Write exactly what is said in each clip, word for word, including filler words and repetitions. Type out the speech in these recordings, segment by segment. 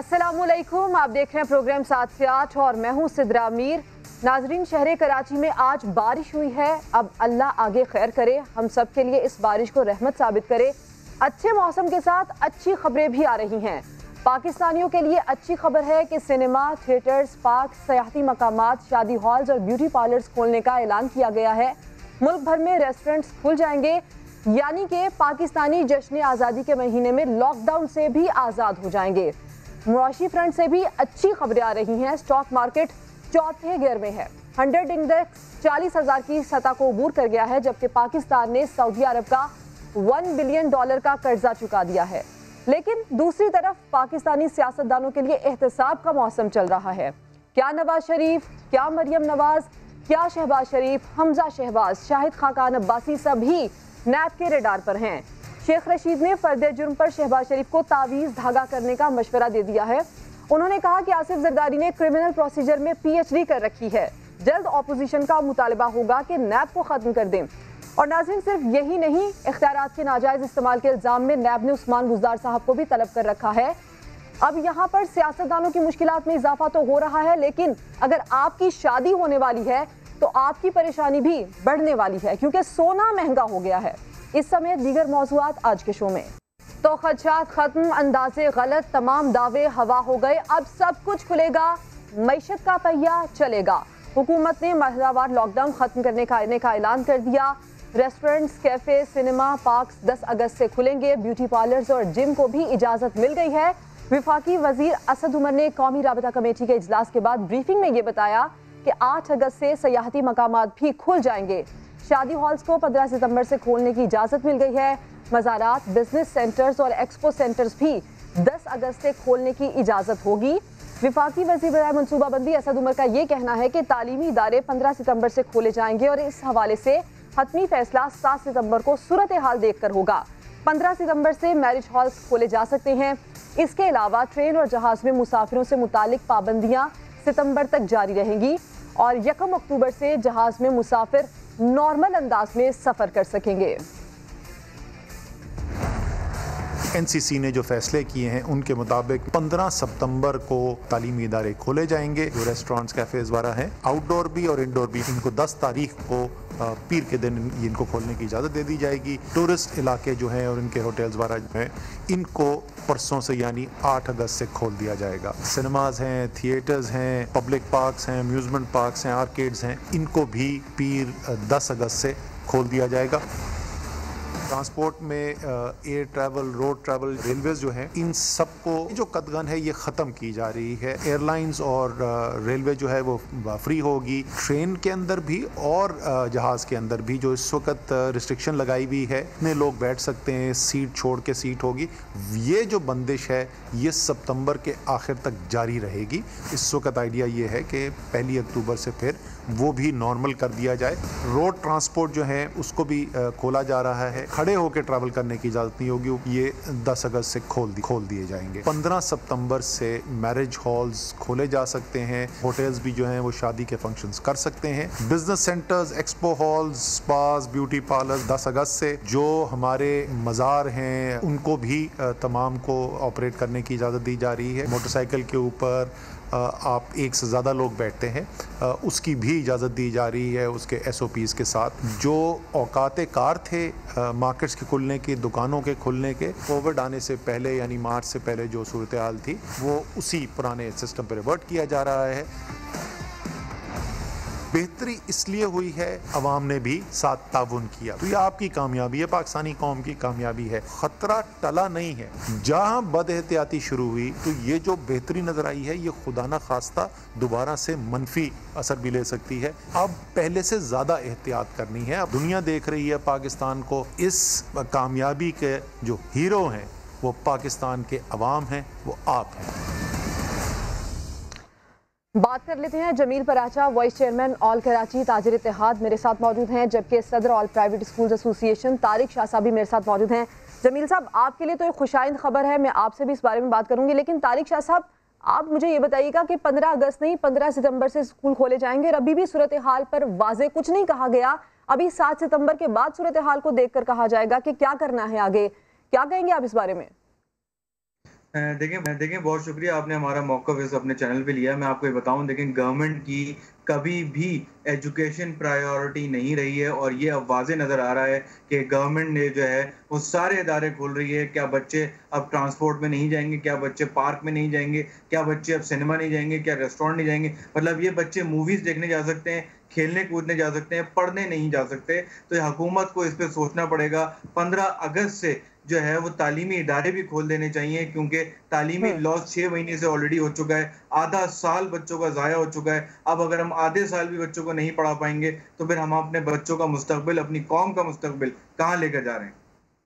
अस्सलामुअलैकुम, आप देख रहे हैं प्रोग्राम सात से आठ और मैं हूं सिद्रा अमीर। नाजरीन, शहर कराची में आज बारिश हुई है। अब अल्लाह आगे खैर करे, हम सब के लिए इस बारिश को रहमत साबित करे। अच्छे मौसम के साथ अच्छी खबरें भी आ रही हैं। पाकिस्तानियों के लिए अच्छी खबर है कि सिनेमा, थिएटर्स, पार्क, सयाहती मकामात, शादी हॉल्स और ब्यूटी पार्लर्स खोलने का ऐलान किया गया है। मुल्क भर में रेस्टोरेंट्स खुल जाएंगे, यानी कि पाकिस्तानी जश्न आज़ादी के महीने में लॉकडाउन से भी आज़ाद हो जाएंगे। मुआशी फ्रंट से भी अच्छी खबरें आ रही हैं। स्टॉक मार्केट चौथे गियर में है। हंड्रेड इंडेक्स चालीस हजार की सतह को अबूर कर गया है, जबकि पाकिस्तान ने सऊदी अरब का वन बिलियन डॉलर का कर्जा चुका दिया है। लेकिन दूसरी तरफ पाकिस्तानी सियासतदानों के लिए एहतसाब का मौसम चल रहा है। क्या नवाज शरीफ, क्या मरियम नवाज, क्या शहबाज शरीफ, हमजा शहबाज, शाहिद खाकान अब्बासी सभी नैब के रडार पर हैं। शेख रशीद ने फर्द जुर्म पर शहबाज शरीफ को तावीज़ धागा करने का मशवरा दे दिया है। उन्होंने कहा कि आसिफ जरदारी ने क्रिमिनल प्रोसीजर में पीएचडी कर रखी है। जल्द ऑपोजिशन का मुतालबा होगा कि नैब को खत्म कर दें। और नाज़रीन, सिर्फ यही नहीं, इख्तियारात के नाजायज इस्तेमाल के इल्जाम में नैब ने उस्मान बुज़दार साहब को भी तलब कर रखा है। अब यहाँ पर सियासतदानों की मुश्किलात में इजाफा तो हो रहा है, लेकिन अगर आपकी शादी होने वाली है तो आपकी परेशानी भी बढ़ने वाली है, क्योंकि सोना महंगा हो गया है। इस समय दीगर मौज़ूआत आज के शो में। तो खदशात खत्म, अंदाजे गलत, तमाम दावे हवा हो गए। अब सब कुछ खुलेगा, मईशत का पहिया चलेगा। हुकूमत ने मरहलावार लॉकडाउन खत्म करने का का ऐलान कर दिया। रेस्टोरेंट्स, कैफे, सिनेमा, पार्क्स दस अगस्त से खुलेंगे। ब्यूटी पार्लर्स और जिम को भी इजाजत मिल गई है। विफाकी वजीर असद उमर ने कौमी राबता कमेटी के इजलास के बाद ब्रीफिंग में ये बताया कि आठ अगस्त से सयाहती मकामात भी खुल जाएंगे। शादी हॉल्स को पंद्रह सितंबर से खोलने की इजाजत मिल गई है। मज़ारात, बिजनेस सेंटर्स और एक्सपो सेंटर्स भी दस अगस्त से खोलने की इजाजत होगी। विफाकी वज़ीर बराए मनसूबाबंदी असद उमर का ये कहना है कि तालीमी इदारे पंद्रह सितंबर से खोले जाएंगे और इस हवाले से हतमी फैसला सात सितंबर को सूरत हाल देखकर होगा। पंद्रह सितंबर से मैरिज हॉल्स खोले जा सकते हैं। इसके अलावा ट्रेन और जहाज में मुसाफिरों से मुतालिक पाबंदियां सितंबर तक जारी रहेंगी और यकम अक्टूबर से जहाज में मुसाफिर नॉर्मल अंदाज में सफर कर सकेंगे। एनसीसी ने जो फैसले किए हैं उनके मुताबिक पंद्रह सितंबर को तालीमी इदारे खोले जाएंगे। जो रेस्टोरेंट्स, कैफेज वगैरह हैं, आउटडोर भी और इंडोर भी, इनको दस तारीख को पीर के दिन इनको खोलने की इजाज़त दे दी जाएगी। टूरिस्ट इलाके जो हैं और इनके होटल्स वगैरह जो हैं, इनको परसों से यानी आठ अगस्त से खोल दिया जाएगा। सिनेमाज हैं, थिएटर्स हैं, पब्लिक पार्क्स हैं, अम्यूज़मेंट पार्क्स हैं, आर्केड्स हैं, इनको भी पीर दस अगस्त से खोल दिया जाएगा। ट्रांसपोर्ट में air travel, road travel, railways जो हैं, इन सबको जो कदगन है ये ख़त्म की जा रही है। एयरलाइंस और रेलवे जो है वो फ्री होगी। ट्रेन के अंदर भी और जहाज़ के अंदर भी जो इस वक्त रिस्ट्रिक्शन लगाई हुई है, इतने लोग बैठ सकते हैं, सीट छोड़ के सीट होगी, ये जो बंदिश है ये सितंबर के आखिर तक जारी रहेगी। इस वक्त आइडिया ये है कि पहली अक्टूबर से फिर वो भी नॉर्मल कर दिया जाए। रोड ट्रांसपोर्ट जो है उसको भी खोला जा रहा है। खड़े होकर ट्रैवल करने की इजाज़त नहीं होगी, ये दस अगस्त से खोल दी खोल दिए जाएंगे। पंद्रह सितंबर से मैरिज हॉल्स खोले जा सकते हैं। होटल्स भी जो हैं वो शादी के फंक्शंस कर सकते हैं। Business centres, expo halls, spas, beauty parlour दस अगस्त से। जो हमारे मज़ार हैं उनको भी तमाम को ऑपरेट करने की इजाज़त दी जा रही है। मोटरसाइकिल के ऊपर आप एक से ज़्यादा लोग बैठते हैं, उसकी भी इजाज़त दी जा रही है उसके एस ओ पीज़ के साथ। जो औकात कार थे मार्केट्स के खुलने के, दुकानों के खुलने के, कोविड आने से पहले यानी मार्च से पहले जो सूरत हाल थी वो उसी पुराने सिस्टम पर रिवर्ट किया जा रहा है। बेहतरी इसलिए हुई है अवाम ने भी साथ ताउन किया, तो ये आपकी कामयाबी है, पाकिस्तानी कौम की कामयाबी है। खतरा टला नहीं है। जहां बदएहतियाती शुरू हुई तो ये जो बेहतरी नजर आई है ये खुदा न खास्ता दोबारा से मनफी असर भी ले सकती है। अब पहले से ज्यादा एहतियात करनी है। अब दुनिया देख रही है पाकिस्तान को। इस कामयाबी के जो हीरो हैं वो पाकिस्तान के अवाम हैं, वो आप हैं। बात कर लेते हैं Jameel Paracha, vice chairman all Karachi Tajir Ittehad मेरे साथ मौजूद हैं, जबकि सदर all private schools association Tariq Shah साहब भी मेरे साथ मौजूद हैं। जमील साहब, आपके लिए तो एक खुशाइंद खबर है, मैं आपसे भी इस बारे में बात करूंगी, लेकिन तारिक शाह साहब आप मुझे ये बताइएगा कि पंद्रह अगस्त नहीं पंद्रह सितंबर से स्कूल खोले जाएंगे और अभी भी सूरत हाल पर वाजे कुछ नहीं कहा गया। अभी सात सितंबर के बाद सूरत हाल को देखकर कहा जाएगा कि क्या करना है आगे। क्या कहेंगे आप इस बारे में? देखें देखें बहुत शुक्रिया, आपने हमारा मौक़िफ़ इस अपने चैनल पे लिया है। मैं आपको ये बताऊँ, देखें गवर्नमेंट की कभी भी एजुकेशन प्रायोरिटी नहीं रही है और ये अब वाज़े नज़र आ रहा है कि गवर्नमेंट ने जो है वो सारे इदारे खोल रही है। क्या बच्चे अब ट्रांसपोर्ट में नहीं जाएँगे? क्या बच्चे पार्क में नहीं जाएँगे? क्या बच्चे अब सिनेमा नहीं जाएँगे? क्या रेस्टोरेंट नहीं जाएँगे? मतलब ये बच्चे मूवीज़ देखने जा सकते हैं, खेलने कूदने जा सकते हैं, पढ़ने नहीं जा सकते। तो ये हुकूमत को इस पे सोचना पड़ेगा। पंद्रह अगस्त से जो है वो तालीमी इदारे भी खोल देने चाहिए, क्योंकि तालीमी हुँ। लॉस छह महीने से ऑलरेडी हो चुका है। आधा साल बच्चों का ज़ाया हो चुका है। अब अगर हम आधे साल भी बच्चों को नहीं पढ़ा पाएँगे, तो फिर हम अपने बच्चों का मुस्तकबिल, अपनी कौम का मुस्तकबिल कहाँ लेकर जा रहे हैं?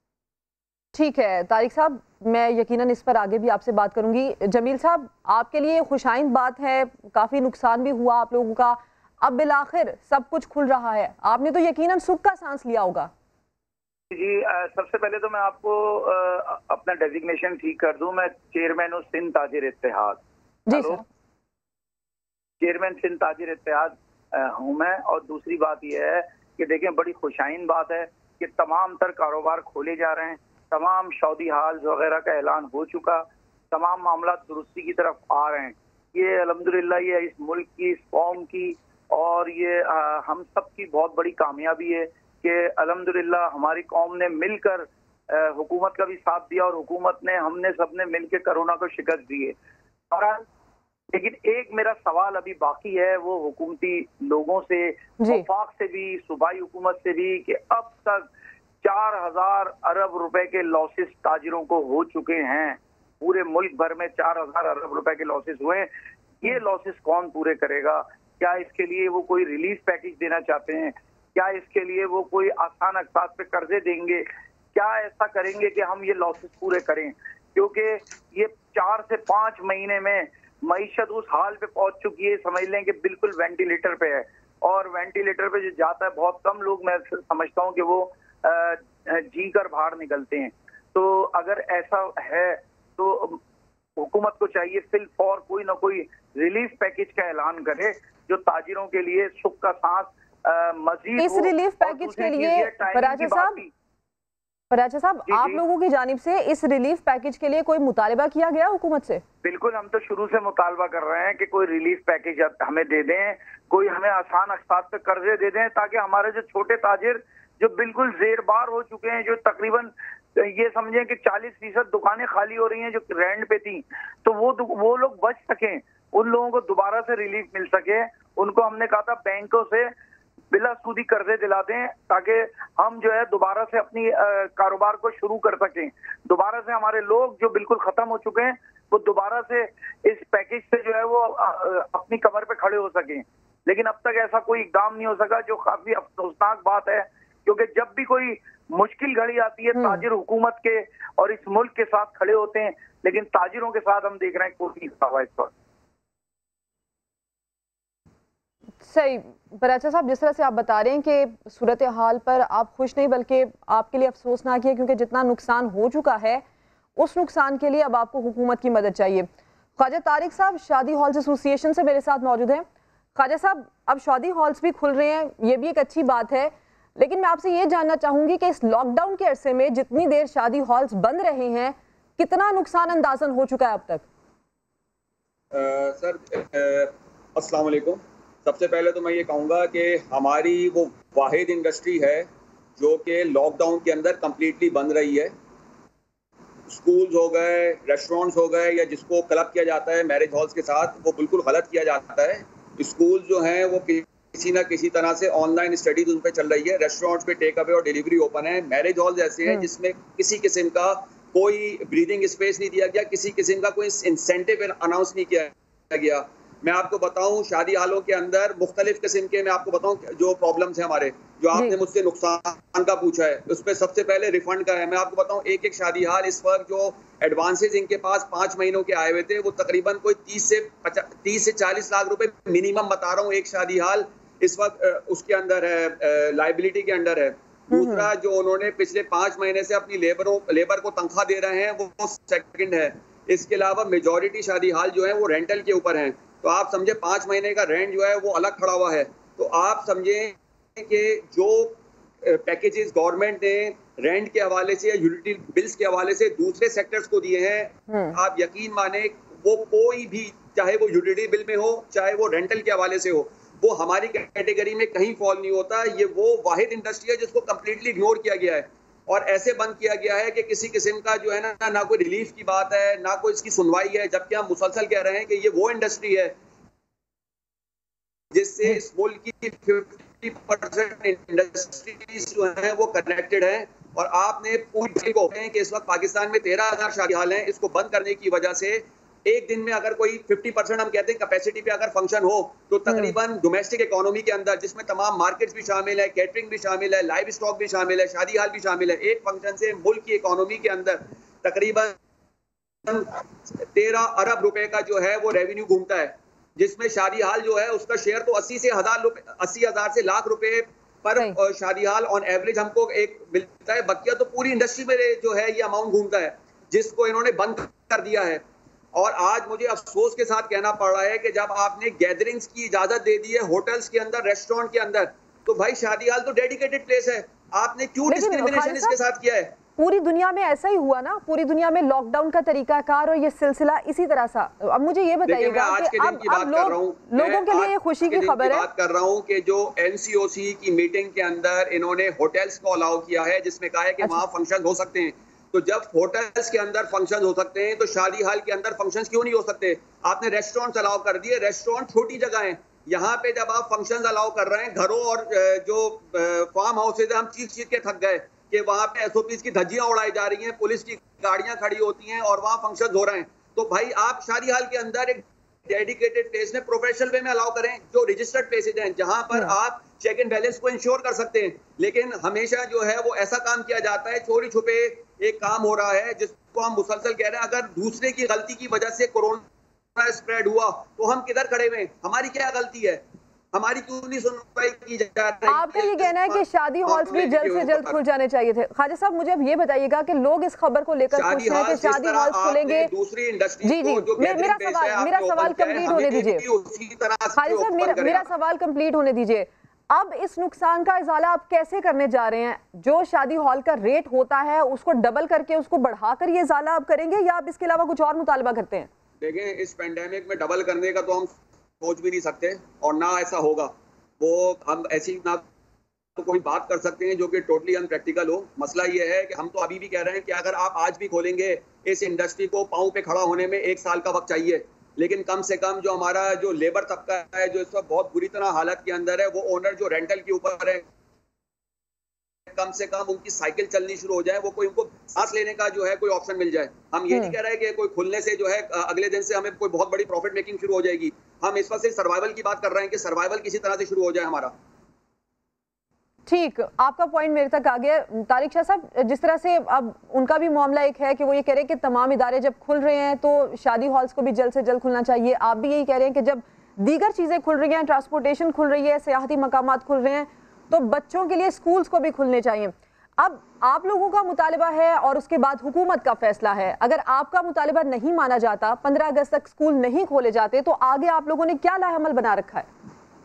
ठीक है, तारिक साहब, मैं यकीनन इस पर आगे भी आपसे बात करूँगी। जमील साहब, आपके लिए खुशाइंद बात है, काफ़ी नुकसान भी हुआ आप लोगों का। अब बिलाखिर सब कुछ खुल रहा है। आपने तो यकीनन सुख का सांस लिया होगा। जी, अ, सबसे पहले तो मैं आपको अ, अपना डेजिग्नेशन ठीक कर दूं। मैं चेयरमैन हूँ सिंध ताजिर इत्तेहाद। जी hello, sir. Chairman Sindh Tajir Ittehad हूँ मैं। और दूसरी बात यह है कि देखें, बड़ी खुशाइन बात है कि तमाम तर कारोबार खोले जा रहे हैं। तमाम शौदी हाल वगैरह का ऐलान हो चुका, तमाम मामला दुरुस्ती की तरफ आ रहे हैं। ये अल्हम्दुलिल्लाह ये इस मुल्क की, इस कौम की और ये आ, हम सब की बहुत बड़ी कामयाबी है कि अल्हम्दुलिल्लाह हमारी कौम ने मिलकर हुकूमत का भी साथ दिया और हुकूमत ने, हमने सबने मिलकर कोरोना को शिकस्त दी है। और लेकिन एक मेरा सवाल अभी बाकी है, वो हुकूमती लोगों से, वफाक से भी, सूबाई हुकूमत से भी, कि अब तक चार हजार अरब रुपए के लॉसेस ताजिरों को हो चुके हैं। पूरे मुल्क भर में चार हजार अरब रुपए के लॉसेस हुए। ये लॉसेस कौन पूरे करेगा? क्या इसके लिए वो कोई रिलीफ पैकेज देना चाहते हैं? क्या इसके लिए वो कोई आसान अकसाद पे कर्जे देंगे? क्या ऐसा करेंगे कि हम ये लॉसेस पूरे करें? क्योंकि ये चार से पांच महीने में मईशत उस हाल पे पहुंच चुकी है, समझ लें कि बिल्कुल वेंटिलेटर पे है। और वेंटिलेटर पे जो जाता है, बहुत कम लोग, मैं समझता हूँ कि वो जी कर बाहर निकलते हैं। तो अगर ऐसा है तो हुकूमत को चाहिए फिल फॉर कोई ना कोई रिलीफ पैकेज का ऐलान करे, जो ताजिरों के लिए सुख का सांस मजीद इस रिलीफ पैकेज के लिए फराजा साहब फराजा साहब आप लोगों की जानिब से इस रिलीफ पैकेज के लिए कोई मुतालबा किया गया हुकूमत से? बिल्कुल, हम तो शुरू से मुतालबा कर रहे हैं कि कोई रिलीफ पैकेज हमें दे दें, कोई हमें आसान अकसाद पे कर्जे दे दें, ताकि हमारे जो छोटे ताजिर जो बिल्कुल जेरबार हो चुके हैं, जो तकरीबन ये समझें कि चालीस फीसद दुकानें खाली हो रही हैं जो रेंट पे थी, तो वो वो लोग बच सकें, उन लोगों को दोबारा से रिलीफ मिल सके। उनको हमने कहा था बैंकों से बिला सूदी कर्जे दिला दें, ताकि हम जो है दोबारा से अपनी कारोबार को शुरू कर सकें। दोबारा से हमारे लोग जो बिल्कुल खत्म हो चुके हैं, वो दोबारा से इस पैकेज से जो है वो अपनी कमर पे खड़े हो सकें। लेकिन अब तक ऐसा कोई इकदाम नहीं हो सका, जो काफी अफसोसनाक बात है, क्योंकि जब भी कोई मुश्किल घड़ी आती है, ताजिर हुकूमत के और इस मुल्क के साथ खड़े होते हैं, लेकिन ताजिरों के साथ हम देख रहे हैं कोई नहीं खड़ा हुआ इस वक्त। सही। फराजा साहब, जिस तरह से आप बता रहे हैं कि सूरत हाल पर आप खुश नहीं, बल्कि आपके लिए अफसोसनाक है, क्योंकि जितना नुकसान हो चुका है उस नुकसान के लिए अब आपको हुकूमत की मदद चाहिए। ख्वाजा तारिक साहब शादी हॉल्स एसोसिएशन से मेरे साथ मौजूद हैं। ख्वाजा साहब, अब शादी हॉल्स भी खुल रहे हैं, ये भी एक अच्छी बात है, लेकिन मैं आपसे ये जानना चाहूंगी कि इस लॉकडाउन के अरसे में जितनी देर शादी हॉल्स बंद रहे हैं, कितना नुकसान अंदाजन हो चुका है अब तक? आ, सर अस्सलाम वालेकुम। सबसे पहले तो मैं ये कहूँगा कि हमारी वो वाहिद इंडस्ट्री है जो कि लॉकडाउन के अंदर कम्प्लीटली बंद रही है। स्कूल्स हो गए, रेस्टोरेंट्स हो गए, या जिसको क्लब किया जाता है मैरिज हॉल्स के साथ, वो बिल्कुल गलत किया जाता है। स्कूल जो हैं वो किसी ना किसी तरह से ऑनलाइन स्टडीज उन पर चल रही है। रेस्टोरेंट्स पे टेक अवे और डिलीवरी ओपन है। मैरिज हॉल्स ऐसे हैं जिसमें किसी किस्म का कोई ब्रीदिंग स्पेस नहीं दिया गया, किसी किस्म का कोई इंसेंटिव अनाउंस नहीं किया गया। मैं आपको बताऊं, शादी हालों के अंदर मुख्तलिफ किस्म के, मैं आपको बताऊं जो प्रॉब्लम्स हैं हमारे, जो आपने मुझसे नुकसान का पूछा है, उस पर सबसे पहले रिफंड का है। मैं आपको बताऊं, एक एक शादी हाल इस वक्त जो एडवांसेज इनके पास पाँच महीनों के आए हुए थे, वो तकरीबन कोई तीस से तीस से चालीस लाख रुपए मिनिमम बता रहा हूँ एक शादी हाल इस वक्त उसके अंदर है, लाइबिलिटी के अंडर है। दूसरा, जो उन्होंने पिछले पाँच महीने से अपनी लेबरों लेबर को तनख्वाह दे रहे हैं, वो सेकंड है। इसके अलावा मेजॉरिटी शादी हाल जो है वो रेंटल के ऊपर हैं, तो आप समझे पाँच महीने का रेंट जो है वो अलग खड़ा हुआ है। तो आप समझें कि जो पैकेजेस गवर्नमेंट ने रेंट के हवाले से या यूटिलिटी बिल्स के हवाले से दूसरे सेक्टर्स को दिए हैं, आप यकीन माने वो कोई भी, चाहे वो यूटिलिटी बिल में हो चाहे वो रेंटल के हवाले से हो, वो हमारी कैटेगरी में कहीं फॉल नहीं होता। ये वो वाहिद इंडस्ट्री है जिसको कंप्लीटली इग्नोर किया गया है और ऐसे बंद किया गया है कि किसी किस्म का जो है ना ना कोई रिलीफ की बात है ना कोई इसकी सुनवाई है, जबकि हम मुसलसल कह रहे हैं कि ये वो इंडस्ट्री है जिससे इस मुल्क की फिफ्टी परसेंट इंडस्ट्रीज जो है वो कनेक्टेड है। और आपने पूरी को कि इस वक्त पाकिस्तान में तेरह हजार शादी हाल हैं, इसको बंद करने की वजह से एक दिन में अगर कोई पचास परसेंट हम कहते हैं कैपेसिटी पे अगर फंक्शन हो तो तकरीबन डोमेस्टिक इकोनॉमी के अंदर, जिसमें तमाम मार्केट्स भी शामिल है, कैटरिंग भी शामिल है, लाइव स्टॉक भी शामिल है, शादी हाल भी शामिल है, एक फंक्शन से मुल्क की इकोनॉमी के अंदर तकरीबन तेरह अरब रुपए का जो है वो रेवेन्यू घूमता है, जिसमें शादी हाल जो है उसका शेयर तो अस्सी से हजार रुपए अस्सी हजार से लाख रुपए पर शादी हाल ऑन एवरेज हमको एक मिलता है। बकिया तो पूरी इंडस्ट्री में जो है ये अमाउंट घूमता है, जिसको इन्होंने बंद कर दिया है। और आज मुझे अफसोस के साथ कहना पड़ रहा है कि जब आपने गैदरिंग्स की इजाजत दे दी है होटल्स के अंदर, रेस्टोरेंट के अंदर, तो भाई शादी हाल तो डेडिकेटेड प्लेस है, आपने क्यों डिस्क्रिमिनेशन इसके साथ किया है? पूरी दुनिया में ऐसा ही हुआ ना, पूरी दुनिया में लॉकडाउन का तरीकाकार और ये सिलसिला इसी तरह सा। अब मुझे ये बताइएगा कि अब अब लोग लोगों के लिए ये खुशी की खबर है। बात कर रहा हूँ कि जो एनसीओसी की मीटिंग के अंदर इन्होंने होटल्स को अलाउ किया है, जिसमें कहा है कि वहाँ फंक्शन हो सकते हैं, तो जब होटल्स के अंदर फंक्शन हो सकते हैं तो शादी हाल के अंदर फंक्शंस क्यों नहीं हो सकते? आपने रेस्टोरेंट्स अलाउ कर दिए, रेस्टोरेंट छोटी जगह है, यहाँ पे जब आप फंक्शंस अलाउ कर रहे हैं, घरों और जो फार्म हाउसेज हम चीख चीख के थक गए कि वहाँ पे एसओपीज की धज्जियां उड़ाई जा रही हैं, पुलिस की गाड़ियां खड़ी होती हैं और वहाँ फंक्शन हो रहे हैं। तो भाई आप शादी हाल के अंदर एक डेडिकेटेड प्लेस में प्रोफेशनल वे में अलाउ करें, जो रजिस्टर्ड प्लेसेज हैं जहां पर आप चेक एंड बैलेंस को इंश्योर कर सकते हैं। लेकिन हमेशा जो है वो ऐसा काम किया जाता है, चोरी छुपे एक काम हो रहा है जिसको हम मुसलसल कह रहे हैं। अगर दूसरे की गलती की वजह से कोरोना स्प्रेड हुआ तो हम किधर खड़े हुए? हमारी क्या गलती है? हमारी क्यों नहीं सुनवाई की जा रही? आपका ये कहना है कि शादी हॉल्स भी जल्द से जल्द खुल जाने चाहिए थे। ख्वाजा साहब, मुझे अब ये बताइएगा कि लोग इस खबर को लेकर खुश हैं कि शादी हॉल्स खुलेंगे। दूसरी इंडस्ट्री जी जी मेरा सवाल मेरा सवाल कंप्लीट होने दीजिए। ख्वाजा साहब, मेरा मेरा सवाल कंप्लीट होने दीजिए। अब इस नुकसान का इजाला आप कैसे करने जा रहे हैं? जो शादी हॉल का रेट होता है उसको डबल करके, उसको बढ़ाकर ये इजाला आप करेंगे या आप इसके अलावा कुछ और मुतालबा करते हैं? देखें, इस पेंडेमिक में डबल करने का तो हम सोच भी नहीं सकते और ना ऐसा होगा। वो हम ऐसी ना तो कोई बात कर सकते हैं जो कि टोटली अनप्रैक्टिकल हो। मसला ये है कि हम तो अभी भी कह रहे हैं कि अगर आप आज भी खोलेंगे, इस इंडस्ट्री को पांव पे खड़ा होने में एक साल का वक्त चाहिए, लेकिन कम से कम जो हमारा जो लेबर तबका है जो इस वक्त बहुत बुरी तरह हालत के अंदर है, वो ओनर जो रेंटल के ऊपर है, कम से कम उनकी साइकिल चलनी शुरू हो जाए, वो कोई उनको सांस लेने का जो है कोई ऑप्शन मिल जाए। हम ये नहीं कह रहे कि कोई खुलने से जो है अगले दिन से हमें कोई बहुत बड़ी प्रॉफिट मेकिंग शुरू हो जाएगी। हम इस वक्त सिर्फ सर्वाइवल की बात कर रहे हैं कि सर्वाइवल किसी तरह से शुरू हो जाए हमारा। ठीक, आपका पॉइंट मेरे तक आ गया। तारिक शाह साहब, जिस तरह से अब उनका भी मामला एक है कि वो ये कह रहे हैं कि तमाम इदारे जब खुल रहे हैं तो शादी हॉल्स को भी जल्द से जल्द खुलना चाहिए। आप भी यही कह रहे हैं कि जब दीगर चीज़ें खुल रही हैं, ट्रांसपोर्टेशन खुल रही है, सियाहती मकामात खुल रहे हैं, तो बच्चों के लिए स्कूल्स को भी खुलने चाहिए। अब आप लोगों का मुतालिबा है और उसके बाद हुकूमत का फैसला है। अगर आपका मुतालिबा नहीं माना जाता, पंद्रह अगस्त तक स्कूल नहीं खोले जाते, तो आगे आप लोगों ने क्या लाएहमल बना रखा है?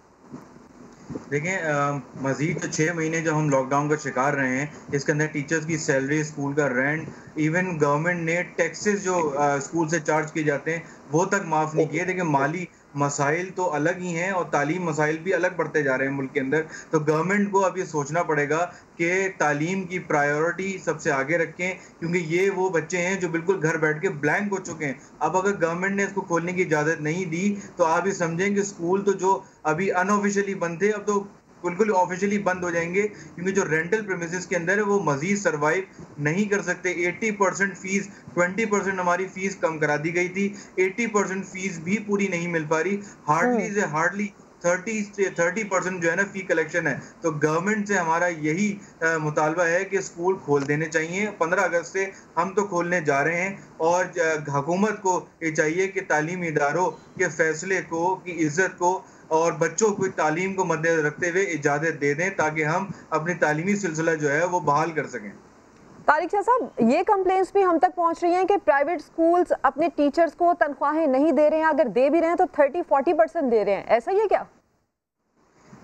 देखें, मजीद जो छः महीने जो हम लॉकडाउन का शिकार रहे हैं, इसके अंदर टीचर्स की सैलरी, स्कूल का रेंट, इवन गवर्नमेंट ने टैक्सेस जो आ, स्कूल से चार्ज किए जाते हैं वो तक माफ़ नहीं किए। देखिए, माली मसाइल तो अलग ही हैं और तालीम मसाइल भी अलग बढ़ते जा रहे हैं मुल्क के अंदर। तो गवर्नमेंट को अब ये सोचना पड़ेगा कि तालीम की प्रायोरिटी सबसे आगे रखें, क्योंकि ये वो बच्चे हैं जो बिल्कुल घर बैठ के ब्लैंक हो चुके हैं। अब अगर गवर्नमेंट ने इसको खोलने की इजाज़त नहीं दी तो आप ये समझें कि स्कूल तो जो अभी अनऑफिशियली बंद थे, अब तो बिल्कुल ऑफिशियली बंद हो जाएंगे, क्योंकि जो रेंटल प्रीमिसेस के अंदर है वो मजीद सर्वाइव नहीं कर सकते। अस्सी परसेंट फीस, बीस परसेंट हमारी फीस कम करा दी गई थी, अस्सी परसेंट फीस भी पूरी नहीं मिल पा रही। हार्डली से हार्डली तीस से तीस परसेंट जो है ना फी कलेक्शन है। तो गवर्नमेंट से हमारा यही मुतालबा है कि स्कूल खोल देने चाहिए। पंद्रह अगस्त से हम तो खोलने जा रहे हैं और हुकूमत को ये चाहिए कि तालीमी इदारों के फैसले को, की इज्जत को और बच्चों को तालीम को मद्देनजर रखते हुए इजाज़त दे दें, ताकि हम अपनी तालीमी सिलसिला जो है वो बहाल कर सकें। तारिक शाह साहब, ये कंप्लेंट्स भी हम तक पहुंच रही हैं कि प्राइवेट स्कूल्स अपने टीचर्स को तनख्वाहें नहीं दे रहे हैं, अगर दे भी रहे हैं तो तीस चालीस परसेंट दे रहे हैं, ऐसा ही है क्या?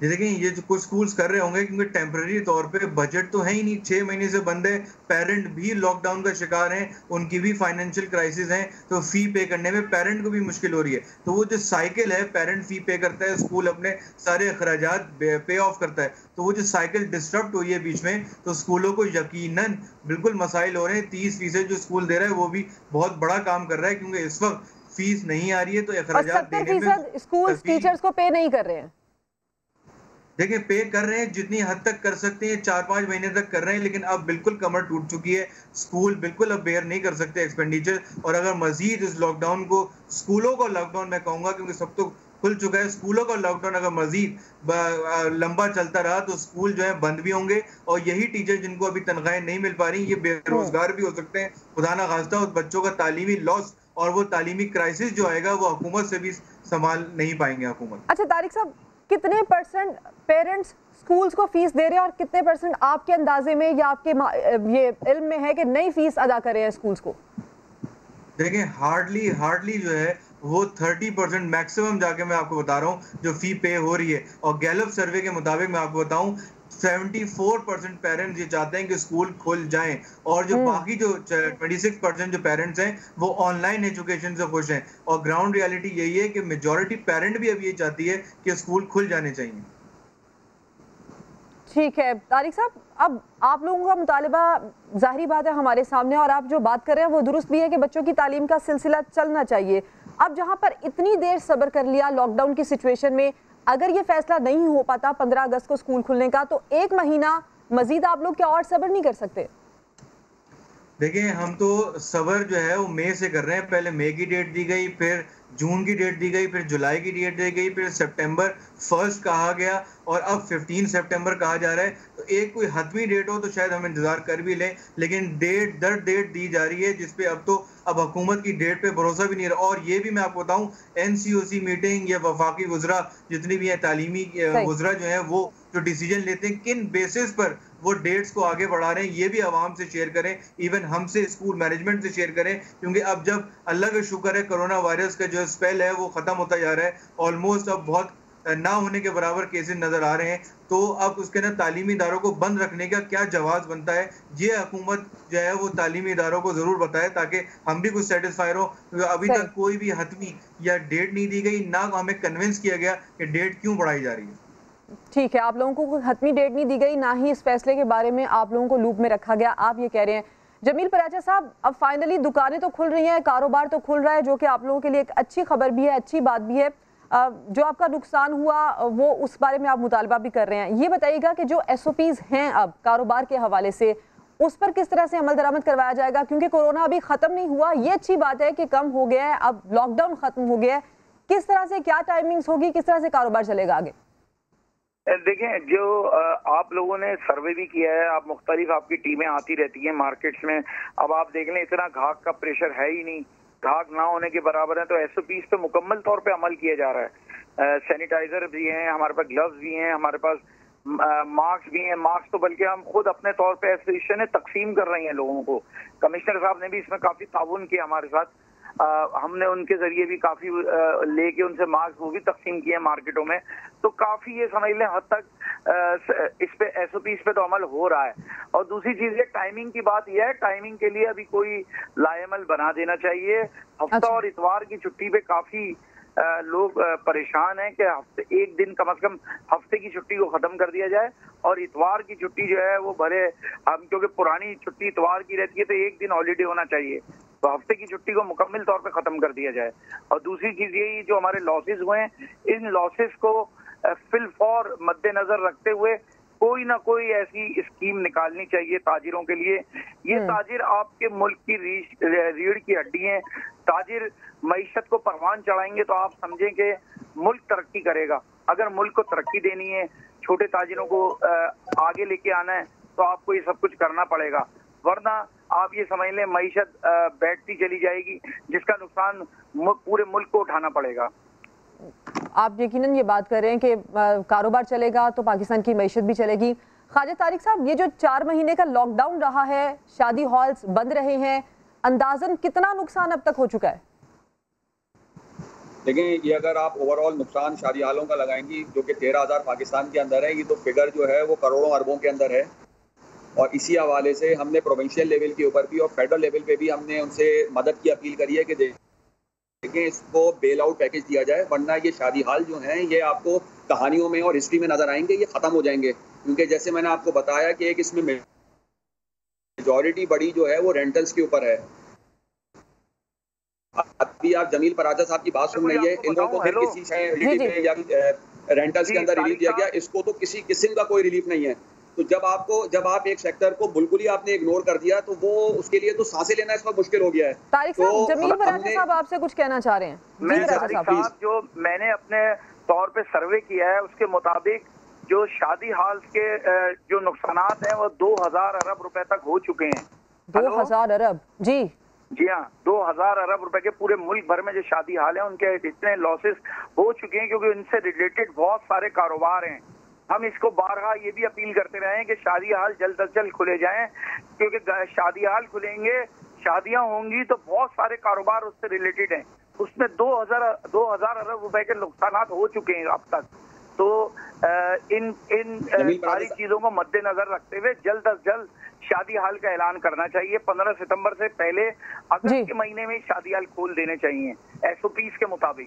ये देखें, ये जो कुछ स्कूल्स कर रहे होंगे क्योंकि टेम्पररी तौर पे बजट तो है ही नहीं, छह महीने से बंद है, पेरेंट भी लॉकडाउन का शिकार हैं, उनकी भी फाइनेंशियल क्राइसिस है, तो फी पे करने में पेरेंट को भी मुश्किल हो रही है। तो वो जो साइकिल है, पेरेंट फी पे करता है, स्कूल अपने सारे अखराजात पे ऑफ करता है, तो वो जो साइकिल डिस्टर्ब हुई है बीच में, तो स्कूलों को यकीनन बिल्कुल मसाइल हो रहे हैं। तीस फीसद जो स्कूल दे रहा है वो भी बहुत बड़ा काम कर रहा है, क्योंकि इस वक्त फीस नहीं आ रही है, तो अखराजात देने में स्कूल टीचर्स को पे नहीं कर रहे हैं। देखिए, पे कर रहे हैं जितनी हद तक कर सकते हैं, चार पांच महीने तक कर रहे हैं, लेकिन अब बिल्कुल कमर टूट चुकी है, स्कूल बिल्कुल अब बेयर नहीं कर सकते एक्सपेंडिचर। और अगर मजीद इस लॉकडाउन को, स्कूलों का लॉकडाउन मैं कहूँगा क्योंकि सब तो खुल चुका है, स्कूलों का लॉकडाउन अगर मजीद लंबा चलता रहा तो स्कूल जो है बंद भी होंगे, और यही टीचर जिनको अभी तनख्वाहें नहीं मिल पा रही, ये बेरोजगार भी हो सकते हैं, खुदा ना खास्ता उस बच्चों का तालीमी लॉस और वो तालीमी क्राइसिस जो आएगा वो हुकूमत से भी संभाल नहीं पाएंगे हुकूमत। अच्छा तारिक साहब, कितने परसेंट पेरेंट्स स्कूल्स को फीस दे रहे हैं और कितने परसेंट आपके अंदाजे में या आपके ये इल्म में है कि नई फीस अदा कर रहे हैं स्कूल्स को? देखें, हार्डली हार्डली जो है वो तीस परसेंट मैक्सिमम जाके मैं आपको बता रहा हूँ जो फी पे हो रही है। और गैलप सर्वे के मुताबिक मैं आपको बताऊं, चौहत्तर परसेंट पेरेंट्स ये चाहते हैं कि स्कूल खुल जाएं, और जो बाकी जो छब्बीस परसेंट जो पेरेंट्स हैं वो ऑनलाइन एजुकेशन से खुश हैं। और ग्राउंड रियलिटी यही है कि मेजॉरिटी पेरेंट भी अब ये चाहती है कि स्कूल खुल जाने चाहिए। ठीक है तारिक साहब, अब आप लोगों का मुतालबा जाहिर बात है हमारे सामने, और आप जो बात कर रहे हैं वो दुरुस्त भी है कि बच्चों की तालीम का सिलसिला चलना चाहिए। अब जहां पर इतनी देर सब्र कर लिया लॉकडाउन की सिचुएशन में, अगर ये फैसला नहीं हो पाता पंद्रह अगस्त को स्कूल खुलने का, तो एक महीना मजीद आप लोग क्या और सब्र नहीं कर सकते? देखिए, हम तो सब्र जो है वो मई से कर रहे हैं। पहले मई की डेट दी गई, फिर जून की डेट दी गई, फिर जुलाई की डेट दी गई, फिर सितंबर फर्स्ट कहा गया, और अब पंद्रह सितंबर कहा जा रहा है। तो एक कोई हतमी डेट हो तो शायद हम इंतजार कर भी लें, लेकिन डेट दर डेट दी जा रही है जिसपे अब तो अब हुकूमत की डेट पे भरोसा भी नहीं रहा। और ये भी मैं आपको बताऊं, एनसीओसी मीटिंग या वफाकी वज़रा जितनी भी है, तालीमी वज़रा जो है, वो जो डिसीजन लेते हैं किन बेसिस पर वो डेट्स को आगे बढ़ा रहे हैं, ये भी आवाम से शेयर करें, इवन हमसे स्कूल मैनेजमेंट से शेयर करें, क्योंकि अब जब अल्लाह का शुक्र है कोरोना वायरस का जो स्पेल है वो खत्म होता जा रहा है, ऑलमोस्ट अब बहुत ना होने के बराबर केसेस नजर आ रहे हैं, तो अब उसके ना तालीमी इदारों को बंद रखने का क्या जवाब बनता है, ये हुकूमत जो है वो तालीमी इदारों को जरूर बताए ताकि हम भी कुछ सेटिस्फाई हो। अभी तक कोई भी हतमी या डेट नहीं दी गई, ना हमें कन्विंस किया गया कि डेट क्यों बढ़ाई जा रही है। ठीक है, आप लोगों को कोई हतमी डेट नहीं दी गई, ना ही इस फैसले के बारे में आप लोगों को लूप में रखा गया, आप ये कह रहे हैं। जमील पराचा साहब, अब फाइनली दुकानें तो खुल रही हैं, कारोबार तो खुल रहा है, जो कि आप लोगों के लिए एक अच्छी खबर भी है, अच्छी बात भी है। जो आपका नुकसान हुआ वो उस बारे में आप मुतालबा भी कर रहे हैं। ये बताइएगा कि जो एस ओ पीज़ हैं अब कारोबार के हवाले से, उस पर किस तरह से अमल दरामद करवाया जाएगा, क्योंकि कोरोना अभी ख़त्म नहीं हुआ। ये अच्छी बात है कि कम हो गया है, अब लॉकडाउन ख़त्म हो गया है। किस तरह से, क्या टाइमिंग्स होगी, किस तरह से कारोबार चलेगा आगे? देखें, जो आप लोगों ने सर्वे भी किया है, आप मुख्तलिफ आपकी टीमें आती रहती हैं मार्केट्स में, अब आप देख लें इतना घाक का प्रेशर है ही नहीं, घाक ना होने के बराबर है, तो एसओपीज पे मुकम्मल तौर पे अमल किया जा रहा है। सैनिटाइजर भी हैं हमारे पास, ग्लव्स भी हैं हमारे पास, मास्क भी हैं। मास्क तो बल्कि हम खुद अपने तौर पे एसोसिएशन तकसीम कर रही हैं लोगों को। कमिश्नर साहब ने भी इसमें काफी ताउन किया हमारे साथ, आ, हमने उनके जरिए भी काफी लेके उनसे मास्क वो भी तकसीम किए मार्केटों में। तो काफी ये समझ लें हद तक आ, इस पे एसओपी इस पे तो अमल हो रहा है। और दूसरी चीज है टाइमिंग की बात यह है, टाइमिंग के लिए अभी कोई लाएमल बना देना चाहिए। हफ्ता अच्छा। और इतवार की छुट्टी पे काफी आ, लोग आ, परेशान हैं कि हफ्ते एक दिन कम से कम हफ्ते की छुट्टी को खत्म कर दिया जाए, और इतवार की छुट्टी जो है वो भले हम, क्योंकि पुरानी छुट्टी इतवार की रहती है तो एक दिन हॉलीडे होना चाहिए, तो हफ्ते की छुट्टी को मुकम्मल तौर पे खत्म कर दिया जाए। और दूसरी चीज यही, जो हमारे लॉसेस हुए हैं, इन लॉसेस को फिल फॉर मद्देनजर रखते हुए कोई ना कोई ऐसी स्कीम निकालनी चाहिए ताजिरों के लिए। ये ताजिर आपके मुल्क की रीढ़ की हड्डी हैं। ताजिर मईशत को परवान चढ़ाएंगे तो आप समझें कि मुल्क तरक्की करेगा। अगर मुल्क को तरक्की देनी है, छोटे ताजिरों को आगे लेके आना है, तो आपको ये सब कुछ करना पड़ेगा, वरना आप ये समझ लें मईशत बैठती चली जाएगी, जिसका नुकसान पूरे मुल्क को उठाना पड़ेगा। आप यकीनन ये बात कर रहे हैं कि कारोबार चलेगा तो पाकिस्तान की मईशत भी चलेगी। ख्वाजा तारिक साहब, ये जो चार महीने का लॉकडाउन रहा है, शादी हॉल्स बंद रहे हैं, अंदाजन कितना नुकसान अब तक हो चुका है? लेकिन ये अगर आप ओवरऑल नुकसान शादी हालों का लगाएंगी जो कि तेरह हज़ार पाकिस्तान के अंदर है, ये तो फिगर जो है वो करोड़ों अरबों के अंदर है। और इसी हवाले से हमने प्रोविंशियल लेवल के ऊपर भी और फेडरल लेवल पे भी हमने उनसे मदद की अपील करी है कि देखें इसको बेल आउट पैकेज दिया जाए, वरना ये शादी हाल जो हैं ये आपको कहानियों में और हिस्ट्री में नजर आएंगे, ये ख़त्म हो जाएंगे। क्योंकि जैसे मैंने आपको बताया कि एक इसमें मेजॉरिटी बड़ी जो है वो रेंटल्स के ऊपर है। अभी आप जमील पराजा साहब की बात सुन रही है, इन लोगों को फिर किसी या रेंटल्स के अंदर रिलीफ दिया गया, इसको तो किसी किस्म का कोई रिलीफ नहीं है। तो जब आपको जब आप एक सेक्टर को बिल्कुल ही आपने इग्नोर कर दिया तो वो उसके लिए तो सांसें लेना इस वक्त मुश्किल हो गया है। तारिक साहब, जमील पराजा साहब आपसे कुछ कहना चाह रहे हैं? मैं तारिक साहब, जो मैंने अपने तौर पे सर्वे किया है उसके मुताबिक जो शादी हाल के जो नुकसानात हैं वो दो हजार अरब रुपए तक हो चुके हैं। दो हजार अरब? जी जी हाँ, दो हजार अरब रुपए के पूरे मुल्क भर में जो शादी हाल है उनके इतने लॉसेस हो चुके हैं, क्योंकि उनसे रिलेटेड बहुत सारे कारोबार हैं। हम इसको बारहा ये भी अपील करते रहे हैं कि शादी हाल जल्द अज जल्द खुले जाएं, क्योंकि शादी हाल खुलेंगे, शादियां होंगी तो बहुत सारे कारोबार उससे रिलेटेड हैं। उसमें दो हजार दो हजार अरब रुपए के नुकसान हो चुके हैं अब तक। तो इन इन सारी चीजों को मद्देनजर रखते हुए जल्द अज जल्द शादी हाल का ऐलान करना चाहिए। पंद्रह सितंबर से पहले अगस्त के महीने में शादी हाल खोल देने चाहिए एसओपीज के मुताबिक।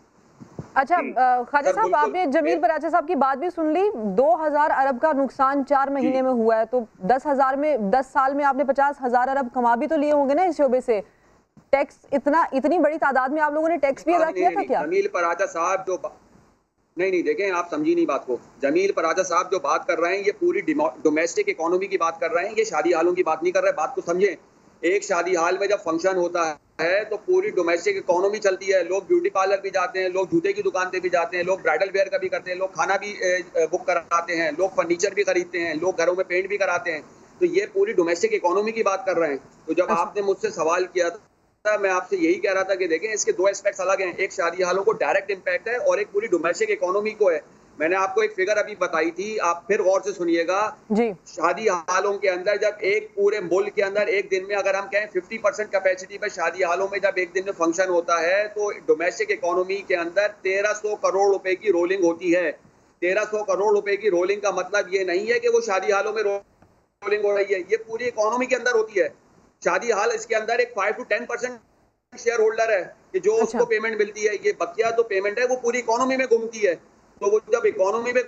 अच्छा ख्वाजा साहब, आपने जमील पराजा साहब की बात भी सुन ली। दो हजार अरब का नुकसान चार महीने में हुआ है, तो दस हजार में दस साल में आपने पचास हजार अरब कमा भी तो लिए होंगे ना इस शोबे से। टैक्स इतना इतनी बड़ी तादाद में आप लोगों ने टैक्स भी अदा किया था क्या? जमील पराजा साहब जो नहीं नहीं देखें, आप समझी नहीं बात को। जमील पराजा साहब जो बात कर रहे हैं ये पूरी डोमेस्टिक इकोनॉमी की बात कर रहे हैं, ये शादी हालों की बात नहीं कर रहे। बात को समझें, एक शादी हाल में जब फंक्शन होता है तो पूरी डोमेस्टिक इकोनॉमी चलती है। लोग ब्यूटी पार्लर भी जाते हैं, लोग जूते की दुकान पे भी जाते हैं, लोग ब्राइडल वेयर का भी करते हैं, लोग खाना भी बुक कराते हैं, लोग फर्नीचर भी खरीदते हैं, लोग घरों में पेंट भी कराते हैं। तो ये पूरी डोमेस्टिक इकोनॉमी की बात कर रहे हैं। तो जब आपने मुझसे सवाल किया था, मैं आपसे यही कह रहा था कि देखें इसके दो एस्पेक्ट्स अलग हैं। एक शादी हालों को डायरेक्ट इम्पैक्ट है और एक पूरी डोमेस्टिक इकोनॉमी को है। मैंने आपको एक फिगर अभी बताई थी, आप फिर गौर से सुनिएगा जी। शादी हालों के अंदर जब एक पूरे मुल्क के अंदर एक दिन में अगर हम कहें पचास परसेंट कैपेसिटी पर शादी हालों में जब एक दिन में फंक्शन होता है तो डोमेस्टिक इकोनॉमी के अंदर तेरह सौ करोड़ रुपए की रोलिंग होती है। तेरह सौ करोड़ रुपए की रोलिंग का मतलब ये नहीं है कि वो शादी हालों में रोलिंग हो रही है, ये पूरी इकोनॉमी के अंदर होती है। शादी हाल इसके अंदर एक five to ten percent share holder है कि जो अच्छा। उसको पेमेंट मिलती है, ये बकिया तो पेमेंट है वो पूरी इकोनॉमी में घूमती है। तो वो जब इकोनॉमी में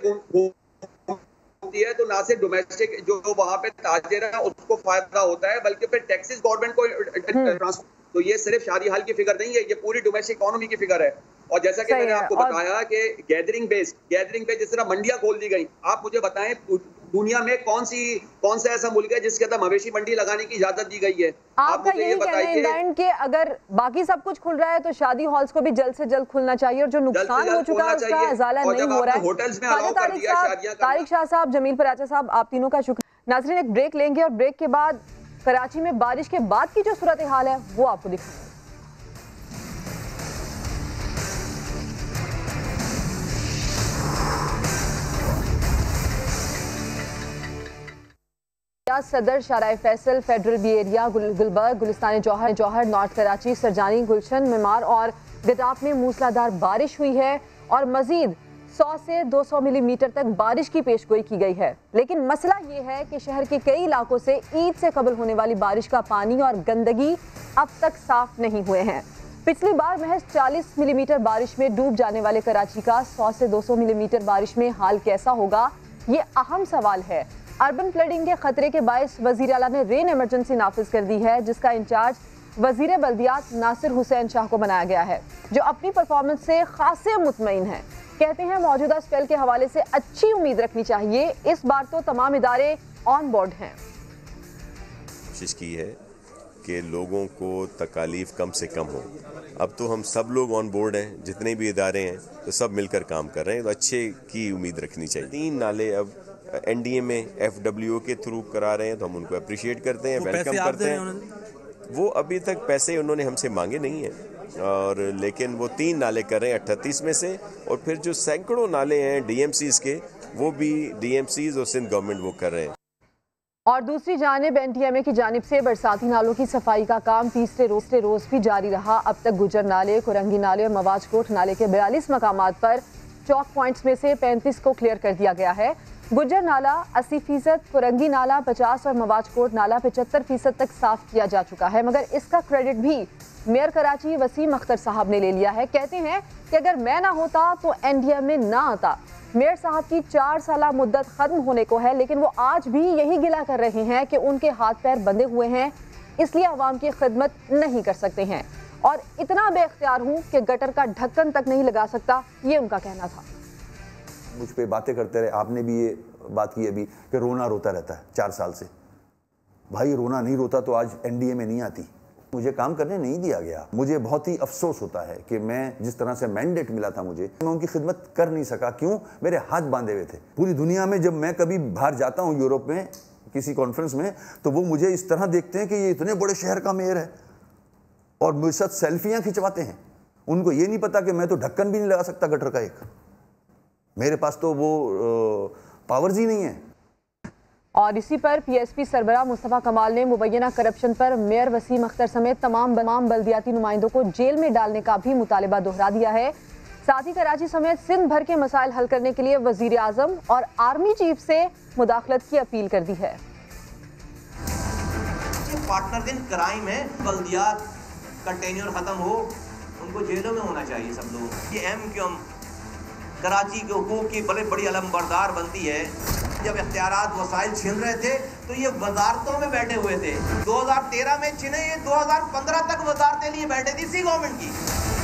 घूमती है तो ना सिर्फ डोमेस्टिक जो वहां पे ताजिर है उसको फायदा होता है, बल्कि फिर टैक्सेस गवर्नमेंट को ट्रांसफर। तो ये सिर्फ शादी हाल की फिगर नहीं है, ये पूरी डोमेस्टिक इकोनॉमी की फिगर है। और जैसा कि मैंने आपको बताया कि गैदरिंग बेस गैदरिंग बेस जिस तरह मंडियां खोल दी गई, आप मुझे बताएं दुनिया में कौन सी कौन सा ऐसा मुल्क है जिसके अंदर मवेशी मंडी लगाने की इजाजत दी गई है? आपका यही कहना है इंग्लैंड के अगर बाकी सब कुछ खुल रहा है तो शादी हॉल्स को भी जल्द से जल्द खुलना चाहिए, और जो नुकसान हो चुका है उसका इजाला नहीं हो रहा है। तारिक शाह साहब, जमील पराजा साहब, आप तीनों का शुक्रिया। नाज़रीन, एक ब्रेक लेंगे और ब्रेक के बाद कराची में बारिश के बाद की जो सूरत हाल है वो आपको दिखाएंगे। Saddar Sharae Faisal, federal B area, Gulberg, Gulistan Jauhar, Jauhar north Karachi, Surjani, Gulshan, Maymar और गदाफ में मूसलाधार बारिश हुई है और मजीद सौ से दो सौ मिलीमीटर तक बारिश की पेशगोई की गई है। लेकिन मसला ये है कि शहर के कई इलाकों से ईद से कबल होने वाली बारिश का पानी और गंदगी अब तक साफ नहीं हुए हैं। पिछली बार महज चालीस मिलीमीटर बारिश में डूब जाने वाले कराची का सौ से दो सौ मिलीमीटर बारिश में हाल कैसा होगा, ये अहम सवाल है। अर्बन फ्लडिंग के खतरे के बायस वजीर आला ने रेन इमरजेंसी नाफिज कर दी है, जिसका इंचार्ज वजीर बल्दियात नासिर हुसैन शाह को बनाया गया है, जो अपनी परफॉर्मेंस से खासे मुतमईन है। कहते हैं मौजूदा स्पेल के हवाले से अच्छी उम्मीद रखनी चाहिए। इस बार तो तमाम इदारे ऑन बोर्ड हैं। कोशिश की है कि लोगों को तकालीफ कम से कम हो। अब तो हम सब लोग ऑन बोर्ड हैं, जितने भी इदारे हैं तो सब मिलकर काम कर रहे हैं, तो अच्छे की उम्मीद रखनी चाहिए। तीन नाले अब एनडीए में एफडब्ल्यूओ के थ्रू करा रहे हैं तो हम उनको अप्रिशिएट करते हैं, वेलकम करते हैं। वो अभी तक पैसे उन्होंने हमसे मांगे नहीं हैं, और लेकिन वो तीन नाले कर रहे हैं अट्ठतीस में से, और फिर जो सैकड़ों नाले हैं डीएमसीज के वो भी डीएमसीज और सिंध गवर्नमेंट वो कर रहे हैं। और दूसरी जानिब एनडीएमए की जानिब से बरसाती नालों की सफाई का काम तीसरे रोज से रोज भी जारी रहा। अब तक गुजर नाले, कुरंगी नाले और मवाज कोट नाले के बयालीस मकामात पर चौक पॉइंट्स में से पैंतीस को क्लियर कर दिया गया है। गुजर नाला अस्सी फीसद, कुरंगी नाला पचास और मवाज कोट नाला पचहत्तर फीसद तक साफ किया जा चुका है। मगर इसका क्रेडिट भी मेयर कराची वसीम अख्तर साहब ने ले लिया है। कहते हैं कि अगर मैं ना होता तो एनडीएमए ना आता। मेयर साहब की चार साल मुद्दत खत्म होने को है, लेकिन वो आज भी यही गिला कर रहे हैं कि उनके हाथ पैर बंधे हुए हैं, इसलिए आवाम की खिदमत नहीं कर सकते हैं और इतना बेख्तियार हूँ कि गटर का ढक्कन तक नहीं लगा सकता, ये उनका कहना था। मुझ पे बातें करते रहे, आपने भी ये बात की अभी कि रोना रोता रहता है चार साल से। भाई रोना नहीं रोता तो आज एनडीएमए नहीं आती। मुझे काम करने नहीं दिया गया। मुझे बहुत ही अफसोस होता है कि मैं जिस तरह से मैंडेट मिला था मुझे, मैं उनकी खिदमत कर नहीं सका। क्यों? मेरे हाथ बांधे हुए थे। पूरी दुनिया में जब मैं कभी बाहर जाता हूँ यूरोप में किसी कॉन्फ्रेंस में, तो वो मुझे इस तरह देखते हैं कि ये इतने बड़े शहर का मेयर है और मेरे साथ सेल्फियाँ खिंचवाते हैं। उनको ये नहीं पता कि मैं तो ढक्कन भी नहीं लगा सकता गटर का एक। मेरे पास तो वो पावर्स ही नहीं है। और इसी पर पीएसपी सरबराह मुस्तफा कमाल ने मुबैना करप्शन पर मेयर वसीम अख्तर समेत तमाम तमाम बल्दियाती नुमाइंदों को जेल में डालने का भी मुतालिबा दोहरा दिया है। साथ ही कराची समेत सिंध भर के मसाइल हल करने के लिए वजीर आजम और आर्मी चीफ से मुदाखलत की अपील कर दी है। पार्टनर इन क्राइम है, बल्दियात का टेन्योर खत्म हो, उनको जेलों में होना चाहिए सब लोग। ये एम क्यों कराची के हुकूक की बड़े बड़ी अलमबरदार बनती है। जब इख्तियारात वसाइल छीन रहे थे तो ये वजारतों में बैठे हुए थे। दो हज़ार तेरह में छिने, ये दो हज़ार पंद्रह तक वजारतें लिए बैठे थी इसी गवर्नमेंट की।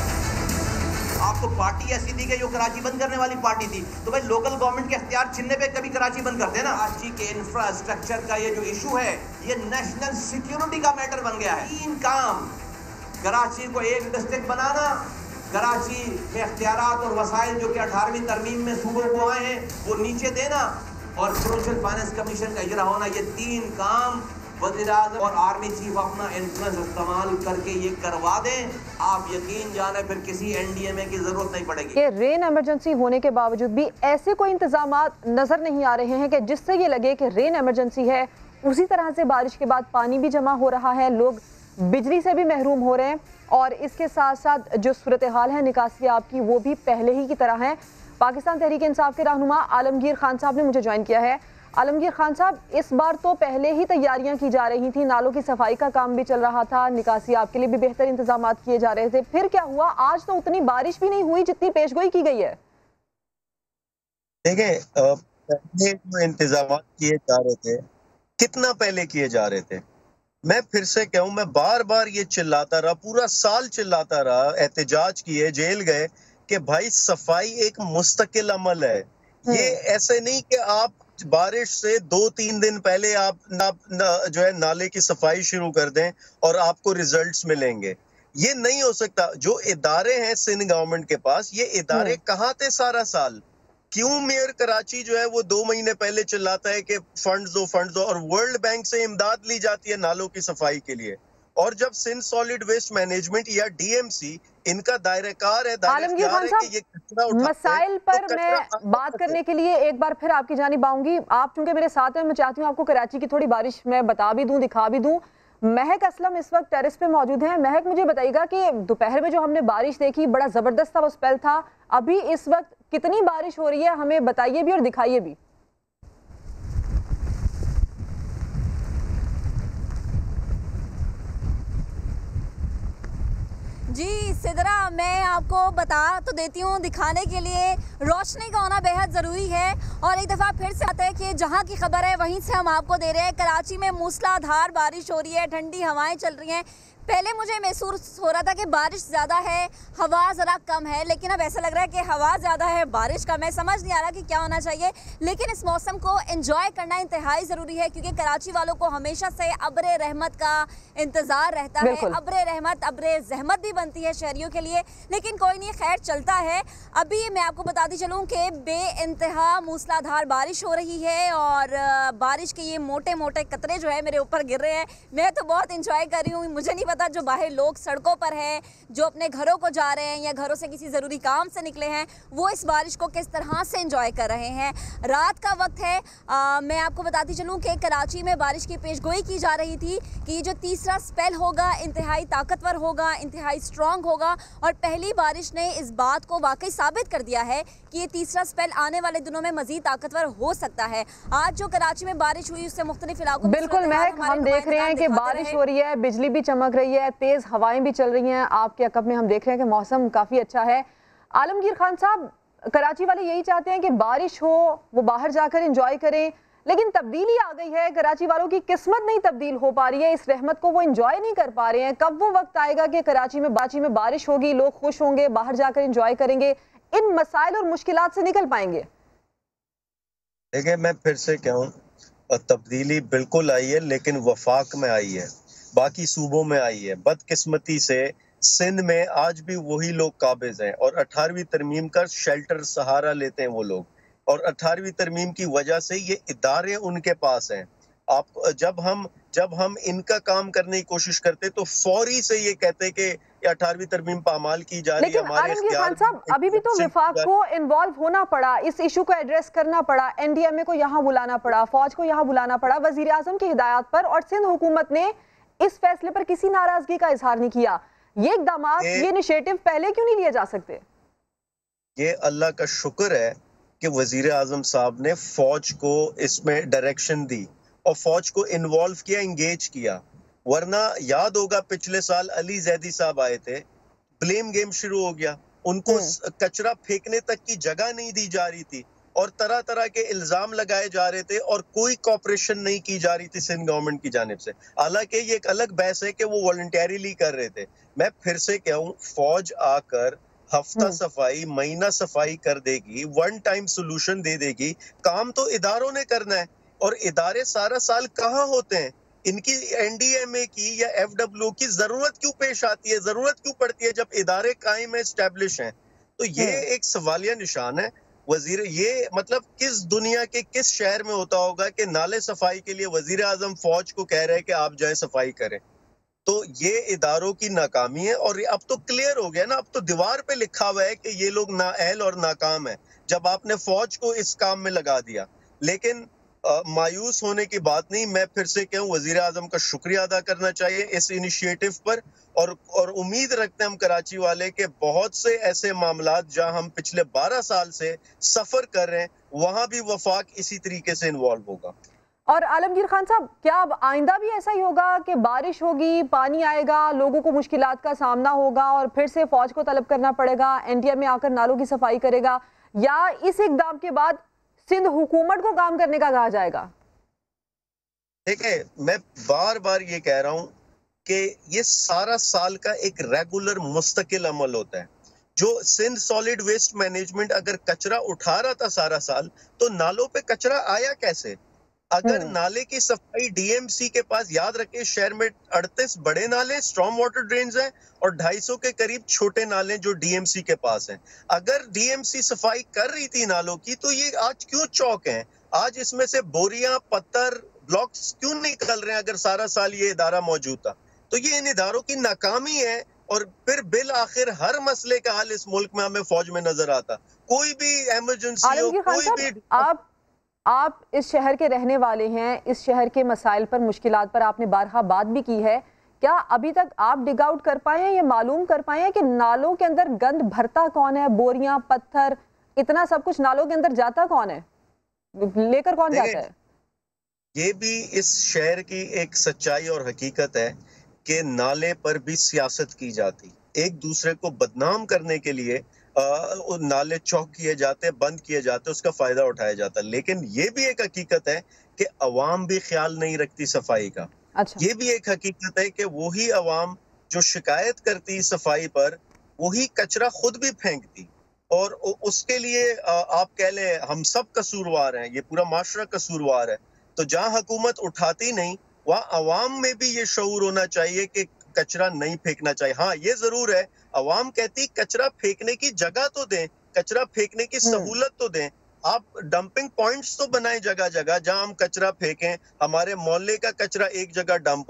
आपको पार्टी ऐसी थी कि जो कराची बंद करने वाली पार्टी थी, तो भाई लोकल गवर्नमेंट के इख्तियार छीनने पे कभी कराची बंद करते ना। कराची के इंफ्रास्ट्रक्चर का ये जो इशू है, ये नेशनल सिक्योरिटी का मैटर बन गया है। तीन काम, कराची को एक डिस्ट्रिक्ट बनाना, कराची में इख्तियारात और वसाइल जो कि अठारहवीं तरमीम में सूबों को आए हैं वो नीचे देना और सोशल फाइनेंस कमीशन का इजरा होना। ये तीन काम वज़ीर आज़म और आर्मी चीफ अपना इन्फ्लुएंस इस्तेमाल करके ये करवा दें, आप यकीन जाने फिर किसी एनडीएमए की जरूरत नहीं पड़ेगी। ये रेन इमरजेंसी होने के बावजूद भी ऐसे कोई इंतजामात नजर नहीं आ रहे हैं कि जिससे ये लगे कि रेन इमरजेंसी है। उसी तरह से बारिश के बाद पानी भी जमा हो रहा है, लोग बिजली से भी महरूम हो रहे हैं और इसके साथ साथ जो सूरत हाल है निकासी आपकी वो भी पहले ही की तरह है। पाकिस्तान तहरीक इंसाफ के रहनुमा आलमगीर खान साहब ने मुझे ज्वाइन किया है। आलमगीर खान साहब, इस बार तो पहले ही तैयारियां की जा रही थी, नालों की सफाई का काम भी चल रहा था, निकासी आपके लिए भी बेहतर इंतजाम किए जा रहे थे, फिर क्या हुआ? आज तो उतनी बारिश भी नहीं हुई जितनी पेशगोई की गई है। देखिए, पहले जो इंतजाम किए जा रहे थे, कितना पहले किए जा रहे थे, मैं फिर से कहूं, मैं बार बार ये चिल्लाता रहा, पूरा साल चिल्लाता रहा, एहतजाज किए, जेल गए कि भाई सफाई एक मुस्तकिल अमल है। ये ऐसे नहीं कि आप बारिश से दो तीन दिन पहले आप ना, ना जो है नाले की सफाई शुरू कर दें और आपको रिजल्ट्स मिलेंगे। ये नहीं हो सकता। जो इदारे हैं सिंध गवर्नमेंट के पास, ये इदारे कहाँ थे सारा साल? क्यों मेयर कराची जो है वो दो महीने पहले चिल्लाता है कि फंड्स दो फंड्स दो और वर्ल्ड बैंक से इमदाद ली जाती है नालों की सफाई के लिए, और जब सिंध सॉलिड वेस्ट मैनेजमेंट या डीएमसी इनका दायरेकार है, आलमगीर खान साहब, मसाइल पर तो मैं बात करने के लिए एक बार फिर आपकी जानिब आऊंगी। आप चूंकि मेरे साथ हैं, मैं चाहती हूँ आपको कराची की थोड़ी बारिश मैं बता भी दूं, दिखा भी दूं। महक असलम इस वक्त टेरेस पे मौजूद हैं। महक, मुझे बताइएगा कि दोपहर में जो हमने बारिश देखी, बड़ा जबरदस्त वो स्पेल था, अभी इस वक्त कितनी बारिश हो रही है, हमें बताइए भी और दिखाइए भी। जी सिदरा, मैं आपको बता तो देती हूँ, दिखाने के लिए रोशनी का होना बेहद ज़रूरी है। और एक दफ़ा फिर से आता है कि जहाँ की खबर है वहीं से हम आपको दे रहे हैं। कराची में मूसलाधार बारिश हो रही है, ठंडी हवाएं चल रही हैं। पहले मुझे महसूस हो रहा था कि बारिश ज़्यादा है, हवा ज़रा कम है, लेकिन अब ऐसा लग रहा है कि हवा ज़्यादा है, बारिश कम है। समझ नहीं आ रहा कि क्या होना चाहिए, लेकिन इस मौसम को एंजॉय करना इंतहाई ज़रूरी है, क्योंकि कराची वालों को हमेशा से अब्र रहमत का इंतज़ार रहता है। अब्र रहमत, अब्र जहमत भी बनती है शहरियों के लिए, लेकिन कोई नहीं, खैर चलता है। अभी मैं आपको बताती चलूँ कि बे इंतहा मूसलाधार बारिश हो रही है और बारिश के ये मोटे मोटे कतरे जो है मेरे ऊपर गिर रहे हैं। मैं तो बहुत इंजॉय कर रही हूँ। मुझे नहीं पता जो बाहर लोग सड़कों पर हैं, जो अपने घरों को जा रहे हैं या घरों से किसी ज़रूरी काम से निकले हैं, वो इस बारिश को किस तरह से एंजॉय कर रहे हैं। रात का वक्त है, आ, मैं आपको बताती चलूँ कि कराची में बारिश की पेशगोई की जा रही थी कि ये जो तीसरा स्पेल होगा इंतहाई ताकतवर होगा, इंतहाई स्ट्रॉन्ग होगा, और पहली बारिश ने इस बात को वाकई साबित कर दिया है कि ये तीसरा स्पेल आने वाले दिनों में मजीद ताकतवर हो सकता है। आज जो कराची में बारिश हुई उससे मुख्तलिफ इलाकों में बिल्कुल महक, हम देख रहे हैं कि बारिश हो रही है, बिजली भी चमक रही है, तेज हवाएं भी चल रही हैं। आपके अकब में हम देख रहे हैं कि मौसम काफी अच्छा है। आलमगीर खान साहब, कराची वाले यही चाहते हैं कि बारिश हो, वो बाहर जाकर एंजॉय करें, लेकिन तब्दीली आ गई है, कराची वालों की किस्मत नहीं तब्दील हो पा रही है, इस रहमत को वो एंजॉय नहीं कर पा रहे हैं। कब वो वक्त आएगा कि कराची में बाची में बारिश होगी, लोग खुश होंगे, बाहर जाकर एंजॉय करेंगे, इन मसाइल और मुश्किलात से निकल पाएंगे? देखिए, मैं फिर से कहूँ, तब्दीली बिल्कुल आई है, लेकिन वफाक में आई है, बाकी सूबों में आई है। बदकिस्मती से सिंध में आज भी वही लोग काबिज हैं और अठारहवीं तरमीम का शेल्टर सहारा लेते हैं वो लोग, और अठारहवीं तरमीम की वजह से ये इदारे उनके पास हैं। आप जब हम जब हम इनका काम करने की कोशिश करते तो फौरी से ये कहते कि अठारहवीं तरमीम पामाल की जा रही है। लेकिन आलमगीर खान साहब, अभी भी तो विफाक को इन्वॉल्व होना पड़ा, इस इशू को एड्रेस करना पड़ा, एनडीएमए को यहाँ बुलाना पड़ा, फौज को यहाँ बुलाना पड़ा, वजीर आजम की हिदायत पर, और सिंध हुकूमत ने इस फैसले पर किसी नाराजगी का इजहार नहीं किया। ये इकदाम, ये इनिशिएटिव पहले क्यों नहीं लिए जा सकते? ये अल्लाह का शुक्र है कि वजीर आजम साहब ने फौज को इसमें डायरेक्शन दी और फौज को इन्वॉल्व किया, इंगेज किया। वरना याद होगा पिछले साल अली जैदी साहब आए थे, ब्लेम गेम शुरू हो गया, उनको कचरा फेंकने तक की जगह नहीं दी जा रही थी और तरह तरह के इल्जाम लगाए जा रहे थे और कोई कॉपरेशन नहीं की जा रही थी सिंध गवर्नमेंट की जानिब से। हालांकि ये एक अलग बहस है कि वो वॉलंटियरली कर रहे थे। मैं फिर से कहूँ, फौज आकर हफ्ता सफाई, महीना सफाई कर देगी, वन टाइम सोल्यूशन दे देगी। काम तो इदारों ने करना है, और इदारे सारा साल कहाँ होते हैं? इनकी एनडीएमए की या एफडब्ल्यू की जरूरत क्यों पेश आती है, जरूरत क्यों पड़ती है जब इदारे कायम है, एस्टेब्लिश हैं? तो ये एक सवालिया निशान है। वजीर, ये मतलब किस दुनिया के किस शहर में होता होगा कि नाले सफाई के लिए वजीर आजम फौज को कह रहे हैं कि आप जाए सफाई करें? तो ये इदारों की नाकामी है, और अब तो क्लियर हो गया ना, अब तो दीवार पे लिखा हुआ है कि ये लोग नाअहल और नाकाम है जब आपने फौज को इस काम में लगा दिया। लेकिन आ, मायूस होने की बात नहीं, मैं फिर से कहूँ, वजीर आजम का शुक्रिया अदा करना चाहिए इस इनिशिएटिव पर, और और उम्मीद रखते हैं हम कराची वाले के बहुत से ऐसे मामलात जहां हम पिछले बारह साल से सफर कर रहे हैं, वहां भी वफाक इसी तरीके से इन्वॉल्व होगा। और आलमगीर खान साहब, क्या अब आइंदा भी ऐसा ही होगा कि बारिश होगी, पानी आएगा, लोगों को मुश्किलात का सामना होगा और फिर से फौज को तलब करना पड़ेगा, एनडीएमए आकर नालों की सफाई करेगा, या इस इकदाम के बाद सिंध हुकूमत को काम करने का कहा जाएगा? देखिए, मैं बार बार ये कह रहा हूं कि ये सारा साल का एक रेगुलर मुस्तकिल अमल होता है। जो सिंध सॉलिड वेस्ट मैनेजमेंट अगर कचरा उठा रहा था सारा साल, तो नालों पे कचरा आया कैसे? अगर नाले की सफाई डीएमसी के पास, याद रखिए शहर में अड़तीस बड़े नाले स्ट्रॉम वाटर ड्रेन्स हैं और दो सौ पचास के करीब छोटे नाले जो डीएमसी के पास हैं। अगर डीएमसी सफाई कर रही थी नालों की, तो ये आज क्यों चौक हैं? आज इसमें से बोरियां, पत्थर, ब्लॉक्स क्यों निकल रहे हैं अगर सारा साल ये इदारा मौजूद था? तो ये इन इदारों की नाकामी है, और फिर बिल आखिर हर मसले का हल इस मुल्क में हमें फौज में नजर आता। कोई भी इमरजेंसी हो, कोई भी आप आप इस शहर के रहने वाले हैं, इस शहर के मसाइल पर, मुश्किलात पर आपने बारहा बात भी की है। क्या अभी तक आप डिग आउट कर पाए हैं, ये मालूम कर पाए हैं कि नालों के अंदर गंद भरता कौन है? बोरियां, पत्थर, इतना सब कुछ नालों के अंदर जाता कौन है, लेकर कौन जाता है? ये भी इस शहर की एक सच्चाई और हकीकत है कि नाले पर भी सियासत की जाती, एक दूसरे को बदनाम करने के लिए आ, नाले चौक किए जाते, बंद किए जाते, उसका फायदा उठाया जाता। लेकिन ये भी एक हकीकत है कि अवाम भी ख्याल नहीं रखती सफाई का। अच्छा। ये भी एक हकीकत है कि वही अवाम जो शिकायत करती सफाई पर, वही कचरा खुद भी फेंकती, और उसके लिए आप कह लें हम सब कसूरवार हैं, ये पूरा माशरा कसूरवार है। तो जहाँ हुकूमत उठाती नहीं, वहाँ अवाम में भी ये शऊर होना चाहिए कि कचरा नहीं फेंकना चाहिए। हाँ, ये जरूर है, अवाम कहती कचरा फेंकने की जगह तो दें, कचरा फेंकने की सहूलत तो दें। आप डंपिंग पॉइंट्स तो बनाएं जगह जगह, जहां हम कचरा फेंकें, हमारे मोहल्ले का कचरा एक जगह डंप हो। तो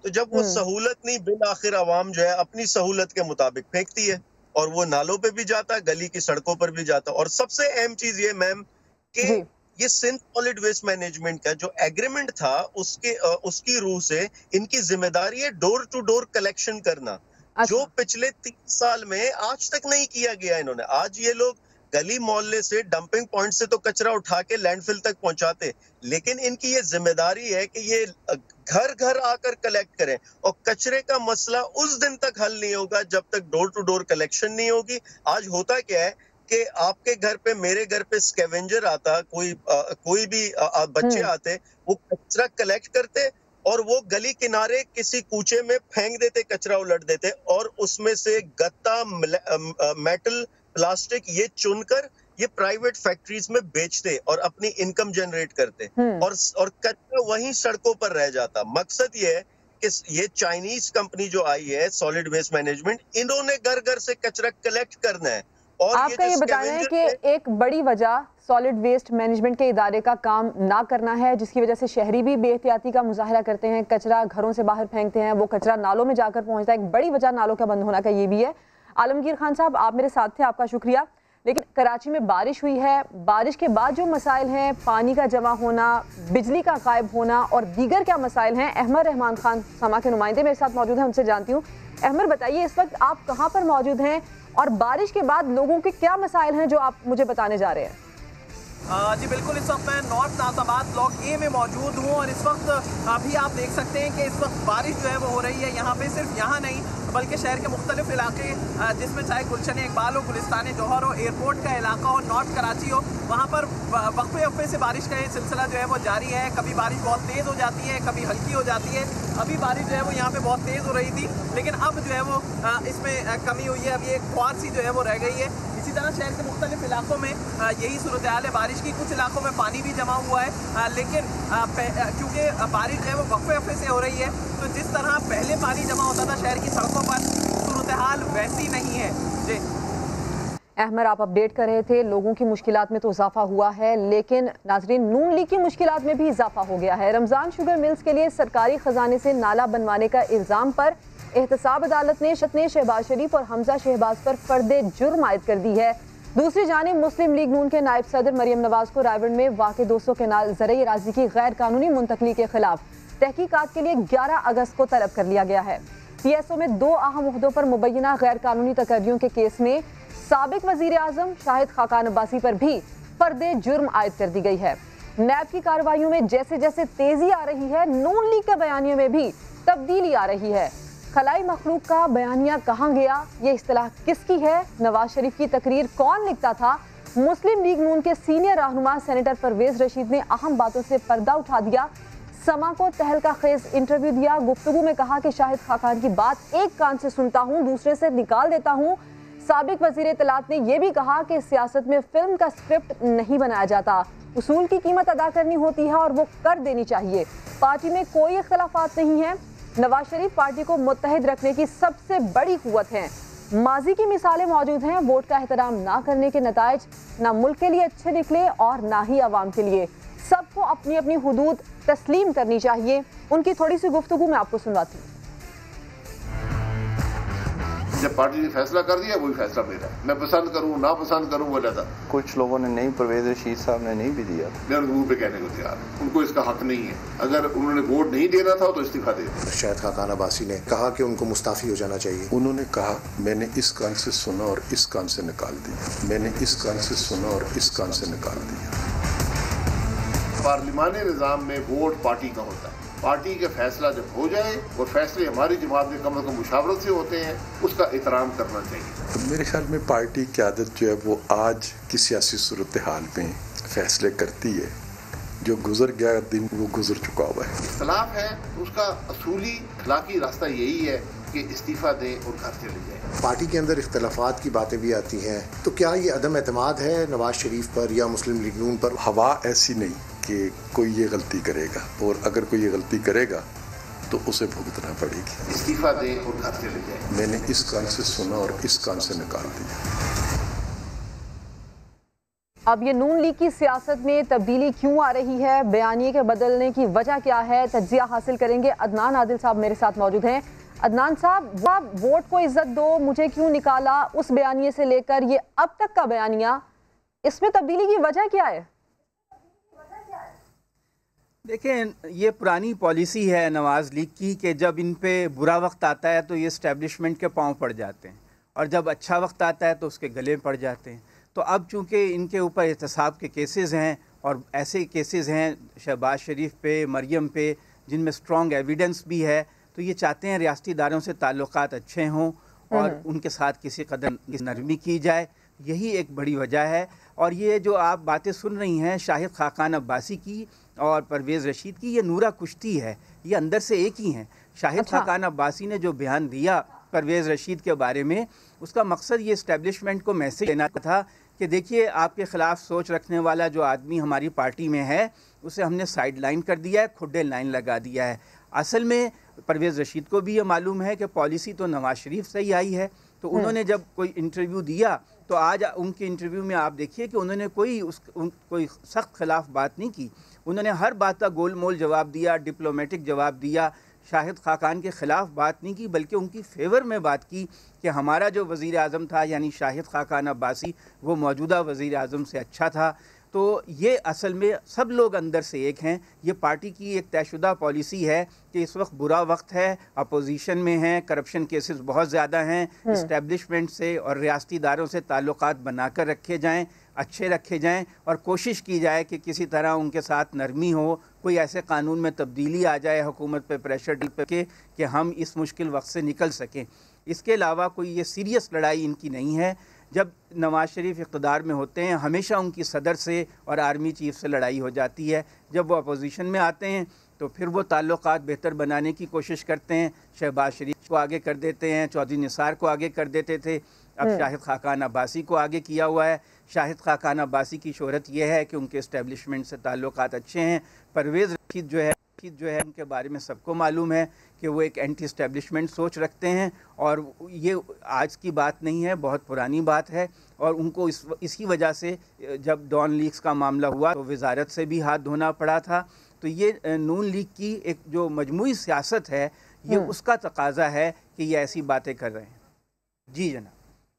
तो जब वो सहूलत नहीं, बिल आखिर आवाम जो है अपनी सहूलत के मुताबिक फेंकती है और वो नालों पे भी जाता है, गली की सड़कों पर भी जाता है। और सबसे अहम चीज ये मैम कि ये सिंध सॉलिड वेस्ट मैनेजमेंट का जो एग्रीमेंट था उसके उसकी रूह से इनकी जिम्मेदारी है डोर टू डोर कलेक्शन करना। अच्छा। जो पिछले तीन साल में आज तक नहीं किया गया इन्होंने। आज ये लोग गली मोहल्ले से डंपिंग पॉइंट से तो कचरा उठा के लैंडफिल तक पहुंचाते, लेकिन इनकी ये जिम्मेदारी है कि ये घर घर आकर कलेक्ट करें। और कचरे का मसला उस दिन तक हल नहीं होगा जब तक डोर टू डोर कलेक्शन नहीं होगी। आज होता क्या है कि आपके घर पे, मेरे घर पे स्कैवेंजर आता, कोई आ, कोई भी आ, आ, बच्चे आते, वो कचरा कलेक्ट करते और वो गली किनारे किसी कूचे में फेंक देते, कचरा उलट देते और उसमें से गत्ता, मेटल, प्लास्टिक ये चुनकर ये प्राइवेट फैक्ट्रीज में बेचते और अपनी इनकम जनरेट करते और और कचरा वहीं सड़कों पर रह जाता। मकसद ये है कि ये चाइनीज कंपनी जो आई है सॉलिड वेस्ट मैनेजमेंट, इन्होंने घर घर से कचरा कलेक्ट करना है। और आपका ये, ये बताना है कि एक बड़ी वजह सॉलिड वेस्ट मैनेजमेंट के इदारे का काम ना करना है, जिसकी वजह से शहरी भी बेहतियाती का मुजाहरा करते हैं, कचरा घरों से बाहर फेंकते हैं, वो कचरा नालों में जाकर पहुंचता है। एक बड़ी वजह नालों का बंद होना का ये भी है। आलमगीर खान साहब, आप मेरे साथ थे, आपका शुक्रिया। लेकिन कराची में बारिश हुई है, बारिश के बाद जो मसाइल हैं, पानी का जमा होना, बिजली का गायब होना और दीगर क्या मसाइल हैं, अहमद रहमान खान समा के नुमाइंदे मेरे साथ मौजूद हैं, उनसे जानती हूँ। अहमद, बताइए इस वक्त आप कहाँ पर मौजूद हैं और बारिश के बाद लोगों के क्या मसाइल हैं जो आप मुझे बताने जा रहे हैं? आ, जी बिल्कुल, इस वक्त मैं नॉर्थ नाजाबाद ब्लॉक ए में मौजूद हूँ और इस वक्त अभी आप देख सकते हैं कि इस वक्त बारिश जो है वो हो रही है। यहाँ पे सिर्फ यहाँ नहीं बल्कि शहर के मुख्तलिफ इलाके, जिसमें चाहे गुलशन इकबाल हो, गुलिस्तान जौहर हो, एयरपोर्ट का इलाका हो, नॉर्थ कराची हो, वहाँ पर वक्फे वक्फे से बारिश का ये सिलसिला जो है वो जारी है। कभी बारिश बहुत तेज़ हो जाती है, कभी हल्की हो जाती है। अभी बारिश जो है वो यहाँ पे बहुत तेज़ हो रही थी, लेकिन अब जो है वो इसमें कमी हुई है। अभी एक फुहार सी जो है वो रह गई है। इसी तरह शहर के मुख्तलिफ इलाकों में यही सूरत हाल है। बारिश की कुछ इलाकों में पानी भी जमा हुआ है, लेकिन क्योंकि बारिश जो है वो वक्फे वक्फे से हो रही है, तो जिस तरह पहले पानी जमा होता था शहर की सड़कों पर, सूरत हाल वैसी नहीं है। जी अहमद, आप अपडेट कर रहे थे, लोगों की मुश्किलात में तो इजाफा हुआ है, लेकिन नाजरीन नून लीग की मुश्किलात में भी इजाफा हो गया है। रमजान शुगर मिल्स के लिए सरकारी खजाने से नाला बनवाने का इल्जाम पर एहतसाब अदालत ने शतने शहबाज शरीफ और हमजा शहबाज पर फर्दे जुर्म आयद कर दी है। दूसरी जानिब मुस्लिम लीग नून के नायब सदर मरियम नवाज को रायगढ़ में वाक़े दो सौ केनाल ज़रई अराज़ी की गैर कानूनी मुंतकली के खिलाफ तहकीकात के लिए ग्यारह अगस्त को तलब कर लिया गया है। पी एस ओ में दो अहम ओहदों पर मुबैना गैर कानूनी तकर्रियों के केस में साबिक वज़ीर आज़म शाहिद खाकान अब्बासी पर भी फर्दे जुर्म आयद कर दी गई है। नैब की कार्रवाइयों में जैसे जैसे तेजी आ रही है, नून लीग के बयानियों में भी तब्दीली आ रही है। खलाई मखलूक का बयानिया कहाँ गया, ये इस्तिलाह किसकी है, नवाज शरीफ की तकरीर कौन लिखता था, मुस्लिम लीग नून के सीनियर रहनुमा सेनेटर परवेज रशीद ने अहम बातों से पर्दा उठा दिया। समा को तहलका खेज इंटरव्यू दिया। गुफ्तगू में कहा कि शाहिद खाकान की बात एक कान से सुनता हूँ, दूसरे से निकाल देता हूँ। साबिक वजीर इत्तलात ने यह भी कहा कि सियासत में फिल्म का स्क्रिप्ट नहीं बनाया जाता, उसूल की कीमत अदा करनी होती है और वो कर देनी चाहिए। पार्टी में कोई इख्तलाफात नहीं है। नवाज शरीफ पार्टी को मुत्तहिद रखने की सबसे बड़ी कुव्वत है। माजी की मिसालें मौजूद हैं। वोट का एहतराम ना करने के नताइज ना मुल्क के लिए अच्छे निकले और ना ही आवाम के लिए। सबको अपनी अपनी हुदूद तस्लीम करनी चाहिए। उनकी थोड़ी सी गुफ्तगू में आपको सुनवाती हूँ। जब पार्टी ने फैसला कर दिया वही फैसला मेरा है, मैं पसंद करूं ना पसंद करूं वो लगा। कुछ लोगों ने नहीं, परवेज रशीद साहब ने नहीं भी दिया। मैं उनके मुंह पे कहने को तैयार, उनको इसका हक नहीं है। अगर उन्होंने वोट नहीं देना था तो इस्तीफा दे। शाहिद खाकान अब्बासी ने कहा कि उनको मुस्ताफी हो जाना चाहिए। उन्होंने कहा मैंने इस कान से सुना और इस कान से निकाल दिया, मैंने इस कान से सुना और इस कान से निकाल दिया। पार्लिमानी निज़ाम में वोट पार्टी का होता है। पार्टी के फैसला जब हो जाए और फैसले हमारी जमात में कम अज़ कम मुशावरत से होते हैं, उसका एहतराम करना चाहिए। तो मेरे ख्याल में पार्टी की आदत जो है वो आज की सियासी सूरत हाल में फैसले करती है। जो गुजर गया दिन वो गुजर चुका हुआ है। इख्तलाफ है तो उसका असूली अखलाकी रास्ता यही है कि इस्तीफा दें और घर चले जाएं। पार्टी के अंदर इख्तलाफात की बातें भी आती हैं, तो क्या ये अदम एतमाद है नवाज शरीफ पर या मुस्लिम लीग नून पर? हवा ऐसी नहीं कि कोई ये गलती करेगा, और अगर कोई ये गलती करेगा तो उसे भुगतना पड़ेगी। इस्तीफा दें और घर चले जाएं। मैंने इस कान से सुना और इस कान से निकाल दिया। अब ये नून लीग की सियासत में तब्दीली क्यों आ रही है, बयानिए के बदलने की वजह क्या है, तज्जिया हासिल करेंगे। अदनान आदिल साहब मेरे साथ मौजूद हैं। अदनान साहब, आप वोट को इज्जत दो, मुझे क्यों निकाला, उस बयानिए से लेकर ये अब तक का बयानिया, इसमें तब्दीली की वजह क्या है? देखें, ये पुरानी पॉलिसी है नवाज़ लीग की कि जब इन पे बुरा वक्त आता है तो ये इस्टेब्लिशमेंट के पांव पड़ जाते हैं और जब अच्छा वक्त आता है तो उसके गले पड़ जाते हैं। तो अब चूँकि इनके ऊपर एहतसाब के केसेस हैं और ऐसे केसेस हैं शहबाज शरीफ पे, मरियम पे, जिनमें स्ट्रॉन्ग एविडेंस भी है, तो ये चाहते हैं रियासती इदारों से ताल्लुकात अच्छे हों और उनके साथ किसी कदर नरमी की जाए। यही एक बड़ी वजह है। और ये जो आप बातें सुन रही हैं शाहिद खाकान अब्बासी की और परवेज़ रशीद की, ये नूरा कुश्ती है, ये अंदर से एक ही हैं। शाहिद अच्छा। खाकान अब्बासी ने जो बयान दिया परवेज़ रशीद के बारे में, उसका मकसद ये इस्टेब्लिशमेंट को मैसेज देना था कि देखिए, आपके ख़िलाफ़ सोच रखने वाला जो आदमी हमारी पार्टी में है उसे हमने साइड लाइन कर दिया है, खुड्डे लाइन लगा दिया है। असल में परवेज़ रशीद को भी ये मालूम है कि पॉलिसी तो नवाज़ शरीफ से ही आई है। तो उन्होंने जब कोई इंटरव्यू दिया तो आज उनके इंटरव्यू में आप देखिए कि उन्होंने कोई उस उन, कोई सख्त खिलाफ बात नहीं की। उन्होंने हर बात का गोल मोल जवाब दिया, डिप्लोमेटिक जवाब दिया। शाहिद खाकान के ख़िलाफ़ बात नहीं की बल्कि उनकी फेवर में बात की कि हमारा जो वज़ीर आज़म था यानी शाहिद खाकान अब्बासी, वो मौजूदा वज़ीर आज़म से अच्छा था। तो ये असल में सब लोग अंदर से एक हैं। ये पार्टी की एक तयशुदा पॉलिसी है कि इस वक्त बुरा वक्त है, अपोजिशन में हैं, करप्शन केसेस बहुत ज़्यादा हैं, इस्टेब्लिशमेंट से और रियासती इदारों से ताल्लुकात बनाकर रखे जाएं, अच्छे रखे जाएं और कोशिश की जाए कि किसी तरह उनके साथ नरमी हो, कोई ऐसे कानून में तब्दीली आ जाए हुकूमत पे प्रेशर डाल के कि हम इस मुश्किल वक्त से निकल सकें। इसके अलावा कोई ये सीरियस लड़ाई इनकी नहीं है। जब नवाज़ शरीफ इक़्तिदार में होते हैं हमेशा उनकी सदर से और आर्मी चीफ से लड़ाई हो जाती है। जब वो अपोजिशन में आते हैं तो फिर वो ताल्लुकात बेहतर बनाने की कोशिश करते हैं। शहबाज शरीफ को आगे कर देते हैं, चौधरी निसार को आगे कर देते थे, अब शाहिद खाकान अब्बासी को आगे किया हुआ है। शाहिद खाकान अब्बासी की शोहरत यह है कि उनके इस्टेब्लिशमेंट से ताल्लुकात अच्छे हैं। परवेज़ रशीद जो है जो है उनके बारे में सबको मालूम है कि वो एक एंटी इस्टेब्लिशमेंट सोच रखते हैं और ये आज की बात नहीं है, बहुत पुरानी बात है। और उनको इस इसी वजह से जब डॉन लीग्स का मामला हुआ तो वजारत से भी हाथ धोना पड़ा था। तो ये नून लीग की एक जो मजमूई सियासत है ये उसका तकाजा है कि ये ऐसी बातें कर रहे हैं। जी जनाब,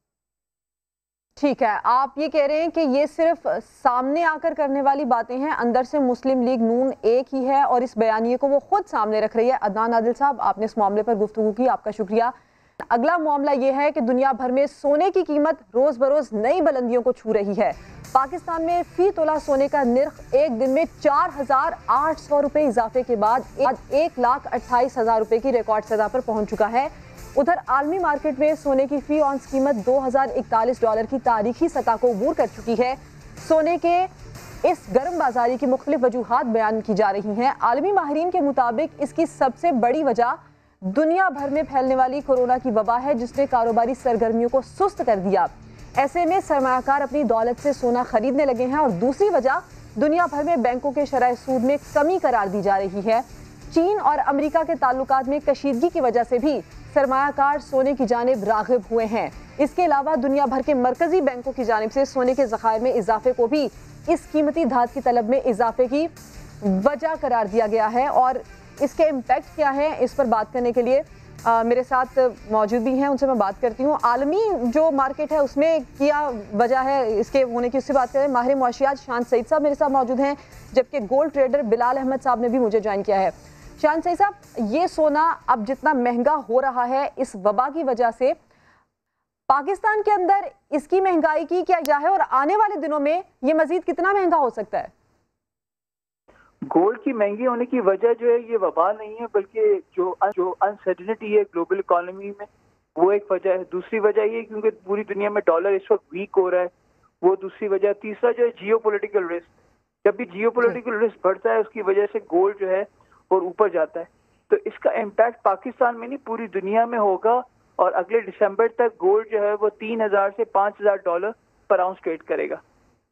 ठीक है, आप ये कह रहे हैं कि ये सिर्फ सामने आकर करने वाली बातें हैं, अंदर से मुस्लिम लीग नून एक ही है और इस बयानिए को वो खुद सामने रख रही है। अदनान आदिल साहब, आपने इस मामले पर गुफ्तगू की, आपका शुक्रिया। अगला मामला ये है कि दुनिया भर में सोने की कीमत रोज बरोज नई बुलंदियों को छू रही है। पाकिस्तान में फी तोला सोने का निर्ख एक दिन में चार हजार आठ सौ रुपए इजाफे के बाद एक लाख अट्ठाईस हजार रुपए की रिकॉर्ड सतह पर पहुंच चुका है। उधर आलमी मार्केट में सोने की फी ऑन्स कीमत दो हजार इकतालीस डॉलर की तारीखी सतह को अबूर कर चुकी है। सोने के इस गर्म बाजारी की मुख्तलिफ वजूहात बयान की जा रही हैं। आलमी माहिरीन के मुताबिक इसकी सबसे बड़ी वजह दुनिया भर में फैलने वाली कोरोना की वबा है, जिसने कारोबारी सरगर्मियों को सुस्त कर दिया। ऐसे में सरमायाकार अपनी दौलत से सोना खरीदने लगे हैं और दूसरी वजह दुनिया भर में बैंकों के शरह सूद में कमी करार दी जा रही है। चीन और अमेरिका के ताल्लुकात में कशीदगी की वजह से भी सरमायाकार सोने की जानिब राग़िब हुए हैं। इसके अलावा दुनिया भर के मरकजी बैंकों की जानिब से सोने के ज़खायर में इजाफे को भी इस कीमती धात की तलब में इजाफे की वजह करार दिया गया है। और इसके इम्पैक्ट क्या है, इस पर बात करने के लिए आ, मेरे साथ मौजूद भी हैं, उनसे मैं बात करती हूँ। आलमी जो मार्केट है उसमें क्या वजह है इसके होने की, उससे बात करें। माहिर मुआशियात शान सईद साहब मेरे साथ मौजूद हैं, जबकि गोल्ड ट्रेडर बिलाल अहमद साहब ने भी मुझे ज्वाइन किया है। शान सईद साहब, ये सोना अब जितना महंगा हो रहा है इस वबा की वजह से, पाकिस्तान के अंदर इसकी महंगाई की क्या वजह है और आने वाले दिनों में ये मजीद कितना महंगा हो सकता है? गोल्ड की महंगी होने की वजह जो है ये वबा नहीं है, बल्कि जो जो अनसर्टेनिटी है ग्लोबल इकोनॉमी में वो एक वजह है। दूसरी वजह ये क्योंकि पूरी दुनिया में डॉलर इस वक्त वीक हो रहा है, वो दूसरी वजह। तीसरा जो है जियो पोलिटिकल रिस्क, जब भी जियो पोलिटिकल रिस्क बढ़ता है उसकी वजह से गोल्ड जो है और ऊपर जाता है। तो इसका इम्पैक्ट पाकिस्तान में नहीं पूरी दुनिया में होगा और अगले दिसंबर तक गोल्ड जो है वो तीन हजार से पांच हजार डॉलर पर आउंस ट्रेड करेगा।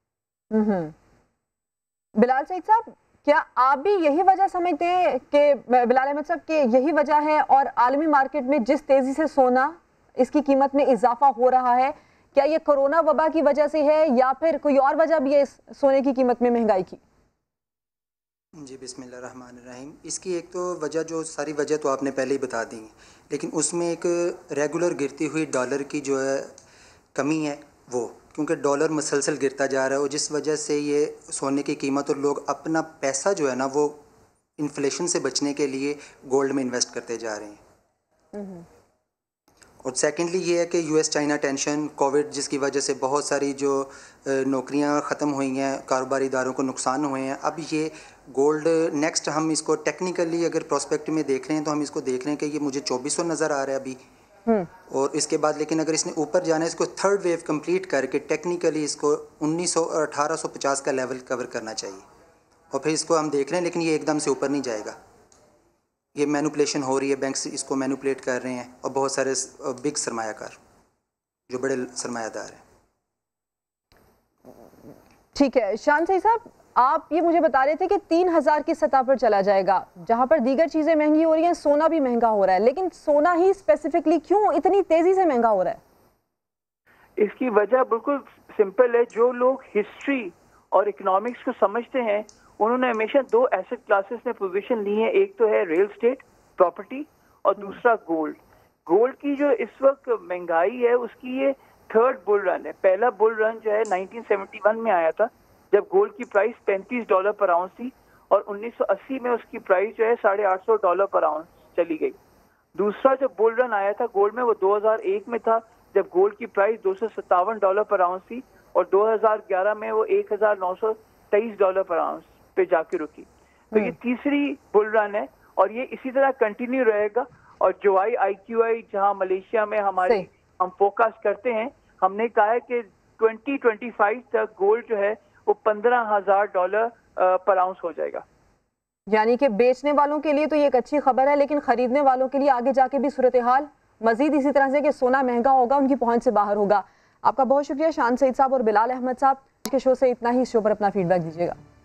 बिलाल सईद साहब, क्या आप भी यही वजह समझते हैं कि बिलाल अहमद साहब के यही वजह है और आलमी मार्केट में जिस तेजी से सोना इसकी कीमत में इजाफा हो रहा है, क्या ये कोरोना वबा की वजह से है या फिर कोई और वजह भी है इस सोने की कीमत में महंगाई की? जी बिस्मिल्लाहिर्रहमानिर्रहीम। इसकी एक तो वजह, जो सारी वजह तो आपने पहले ही बता दी, लेकिन उसमें एक रेगुलर गिरती हुई डॉलर की जो है कमी है वो, क्योंकि डॉलर मुसलसल गिरता जा रहा है और जिस वजह से ये सोने की कीमत और लोग अपना पैसा जो है ना वो इन्फ्लेशन से बचने के लिए गोल्ड में इन्वेस्ट करते जा रहे हैं। और सेकेंडली ये है कि यूएस चाइना टेंशन, कोविड जिसकी वजह से बहुत सारी जो नौकरियां ख़त्म हुई हैं, कारोबारी इदारों को नुकसान हुए हैं। अब ये गोल्ड नेक्स्ट हम इसको टेक्निकली अगर प्रोस्पेक्ट में देख रहे हैं तो हम इसको देख रहे हैं कि ये मुझे चौबीस सौ नज़र आ रहा है अभी, और इसके बाद लेकिन अगर इसने ऊपर जाना है, इसको थर्ड वेव कंप्लीट करके टेक्निकली इसको उन्नीस सौ और अठारह सौ पचास का लेवल कवर करना चाहिए, और फिर इसको हम देख रहे हैं, लेकिन ये एकदम से ऊपर नहीं जाएगा। ये मैनिपुलेशन हो रही है, बैंक्स इसको मैनिपुलेट कर रहे हैं और बहुत सारे बिग सरमायाकार जो बड़े सरमायादार हैं। ठीक है शान सही साहब, आप ये मुझे बता रहे थे कि तीन हजार की सतह पर चला जाएगा, जहां पर दीगर चीजें महंगी हो रही हैं, सोना भी महंगा हो रहा है, लेकिन सोना ही स्पेसिफिकली क्यों इतनी तेजी से महंगा हो रहा है? इसकी वजह बिल्कुल सिंपल है। जो लोग हिस्ट्री और इकोनॉमिक्स को समझते हैं उन्होंने हमेशा दो एसेट क्लासेस में पोजीशन ली है, एक तो है रियल स्टेट प्रॉपर्टी और दूसरा गोल्ड। गोल्ड की जो इस वक्त महंगाई है उसकी ये थर्ड बुल रन है। पहला बुल रन जो है नाइनटीन सेवेंटी वन में आया था जब गोल्ड की प्राइस पैंतीस डॉलर पर आउंस थी और उन्नीस सौ अस्सी में उसकी प्राइस जो है साढ़े आठ सौ डॉलर पर आउंस चली गई। दूसरा जो बुल रन आया था गोल्ड में वो दो हज़ार एक में था जब गोल्ड की प्राइस दो सौ सत्तावन डॉलर पर आउंस थी और दो हज़ार ग्यारह में वो एक हज़ार नौ सौ तेईस डॉलर पर आउंस पे जाके रुकी। तो ये तीसरी बुल रन है और ये इसी तरह कंटिन्यू रहेगा। और जो आई आई क्यू आई जहाँ मलेशिया में हमारी हम फोकस करते हैं, हमने कहा है कि ट्वेंटी ट्वेंटी फाइव तक गोल्ड जो है वो पंद्रह हजार डॉलर पर आउंस हो जाएगा। यानी कि बेचने वालों के लिए तो ये एक अच्छी खबर है, लेकिन खरीदने वालों के लिए आगे जाके भी सूरत हाल मजीद इसी तरह से कि सोना महंगा होगा, उनकी पहुंच से बाहर होगा। आपका बहुत शुक्रिया शान सईद साहब और बिलाल अहमद साहब। आज के शो से इतना ही। इस शो पर अपना फीडबैक दीजिएगा।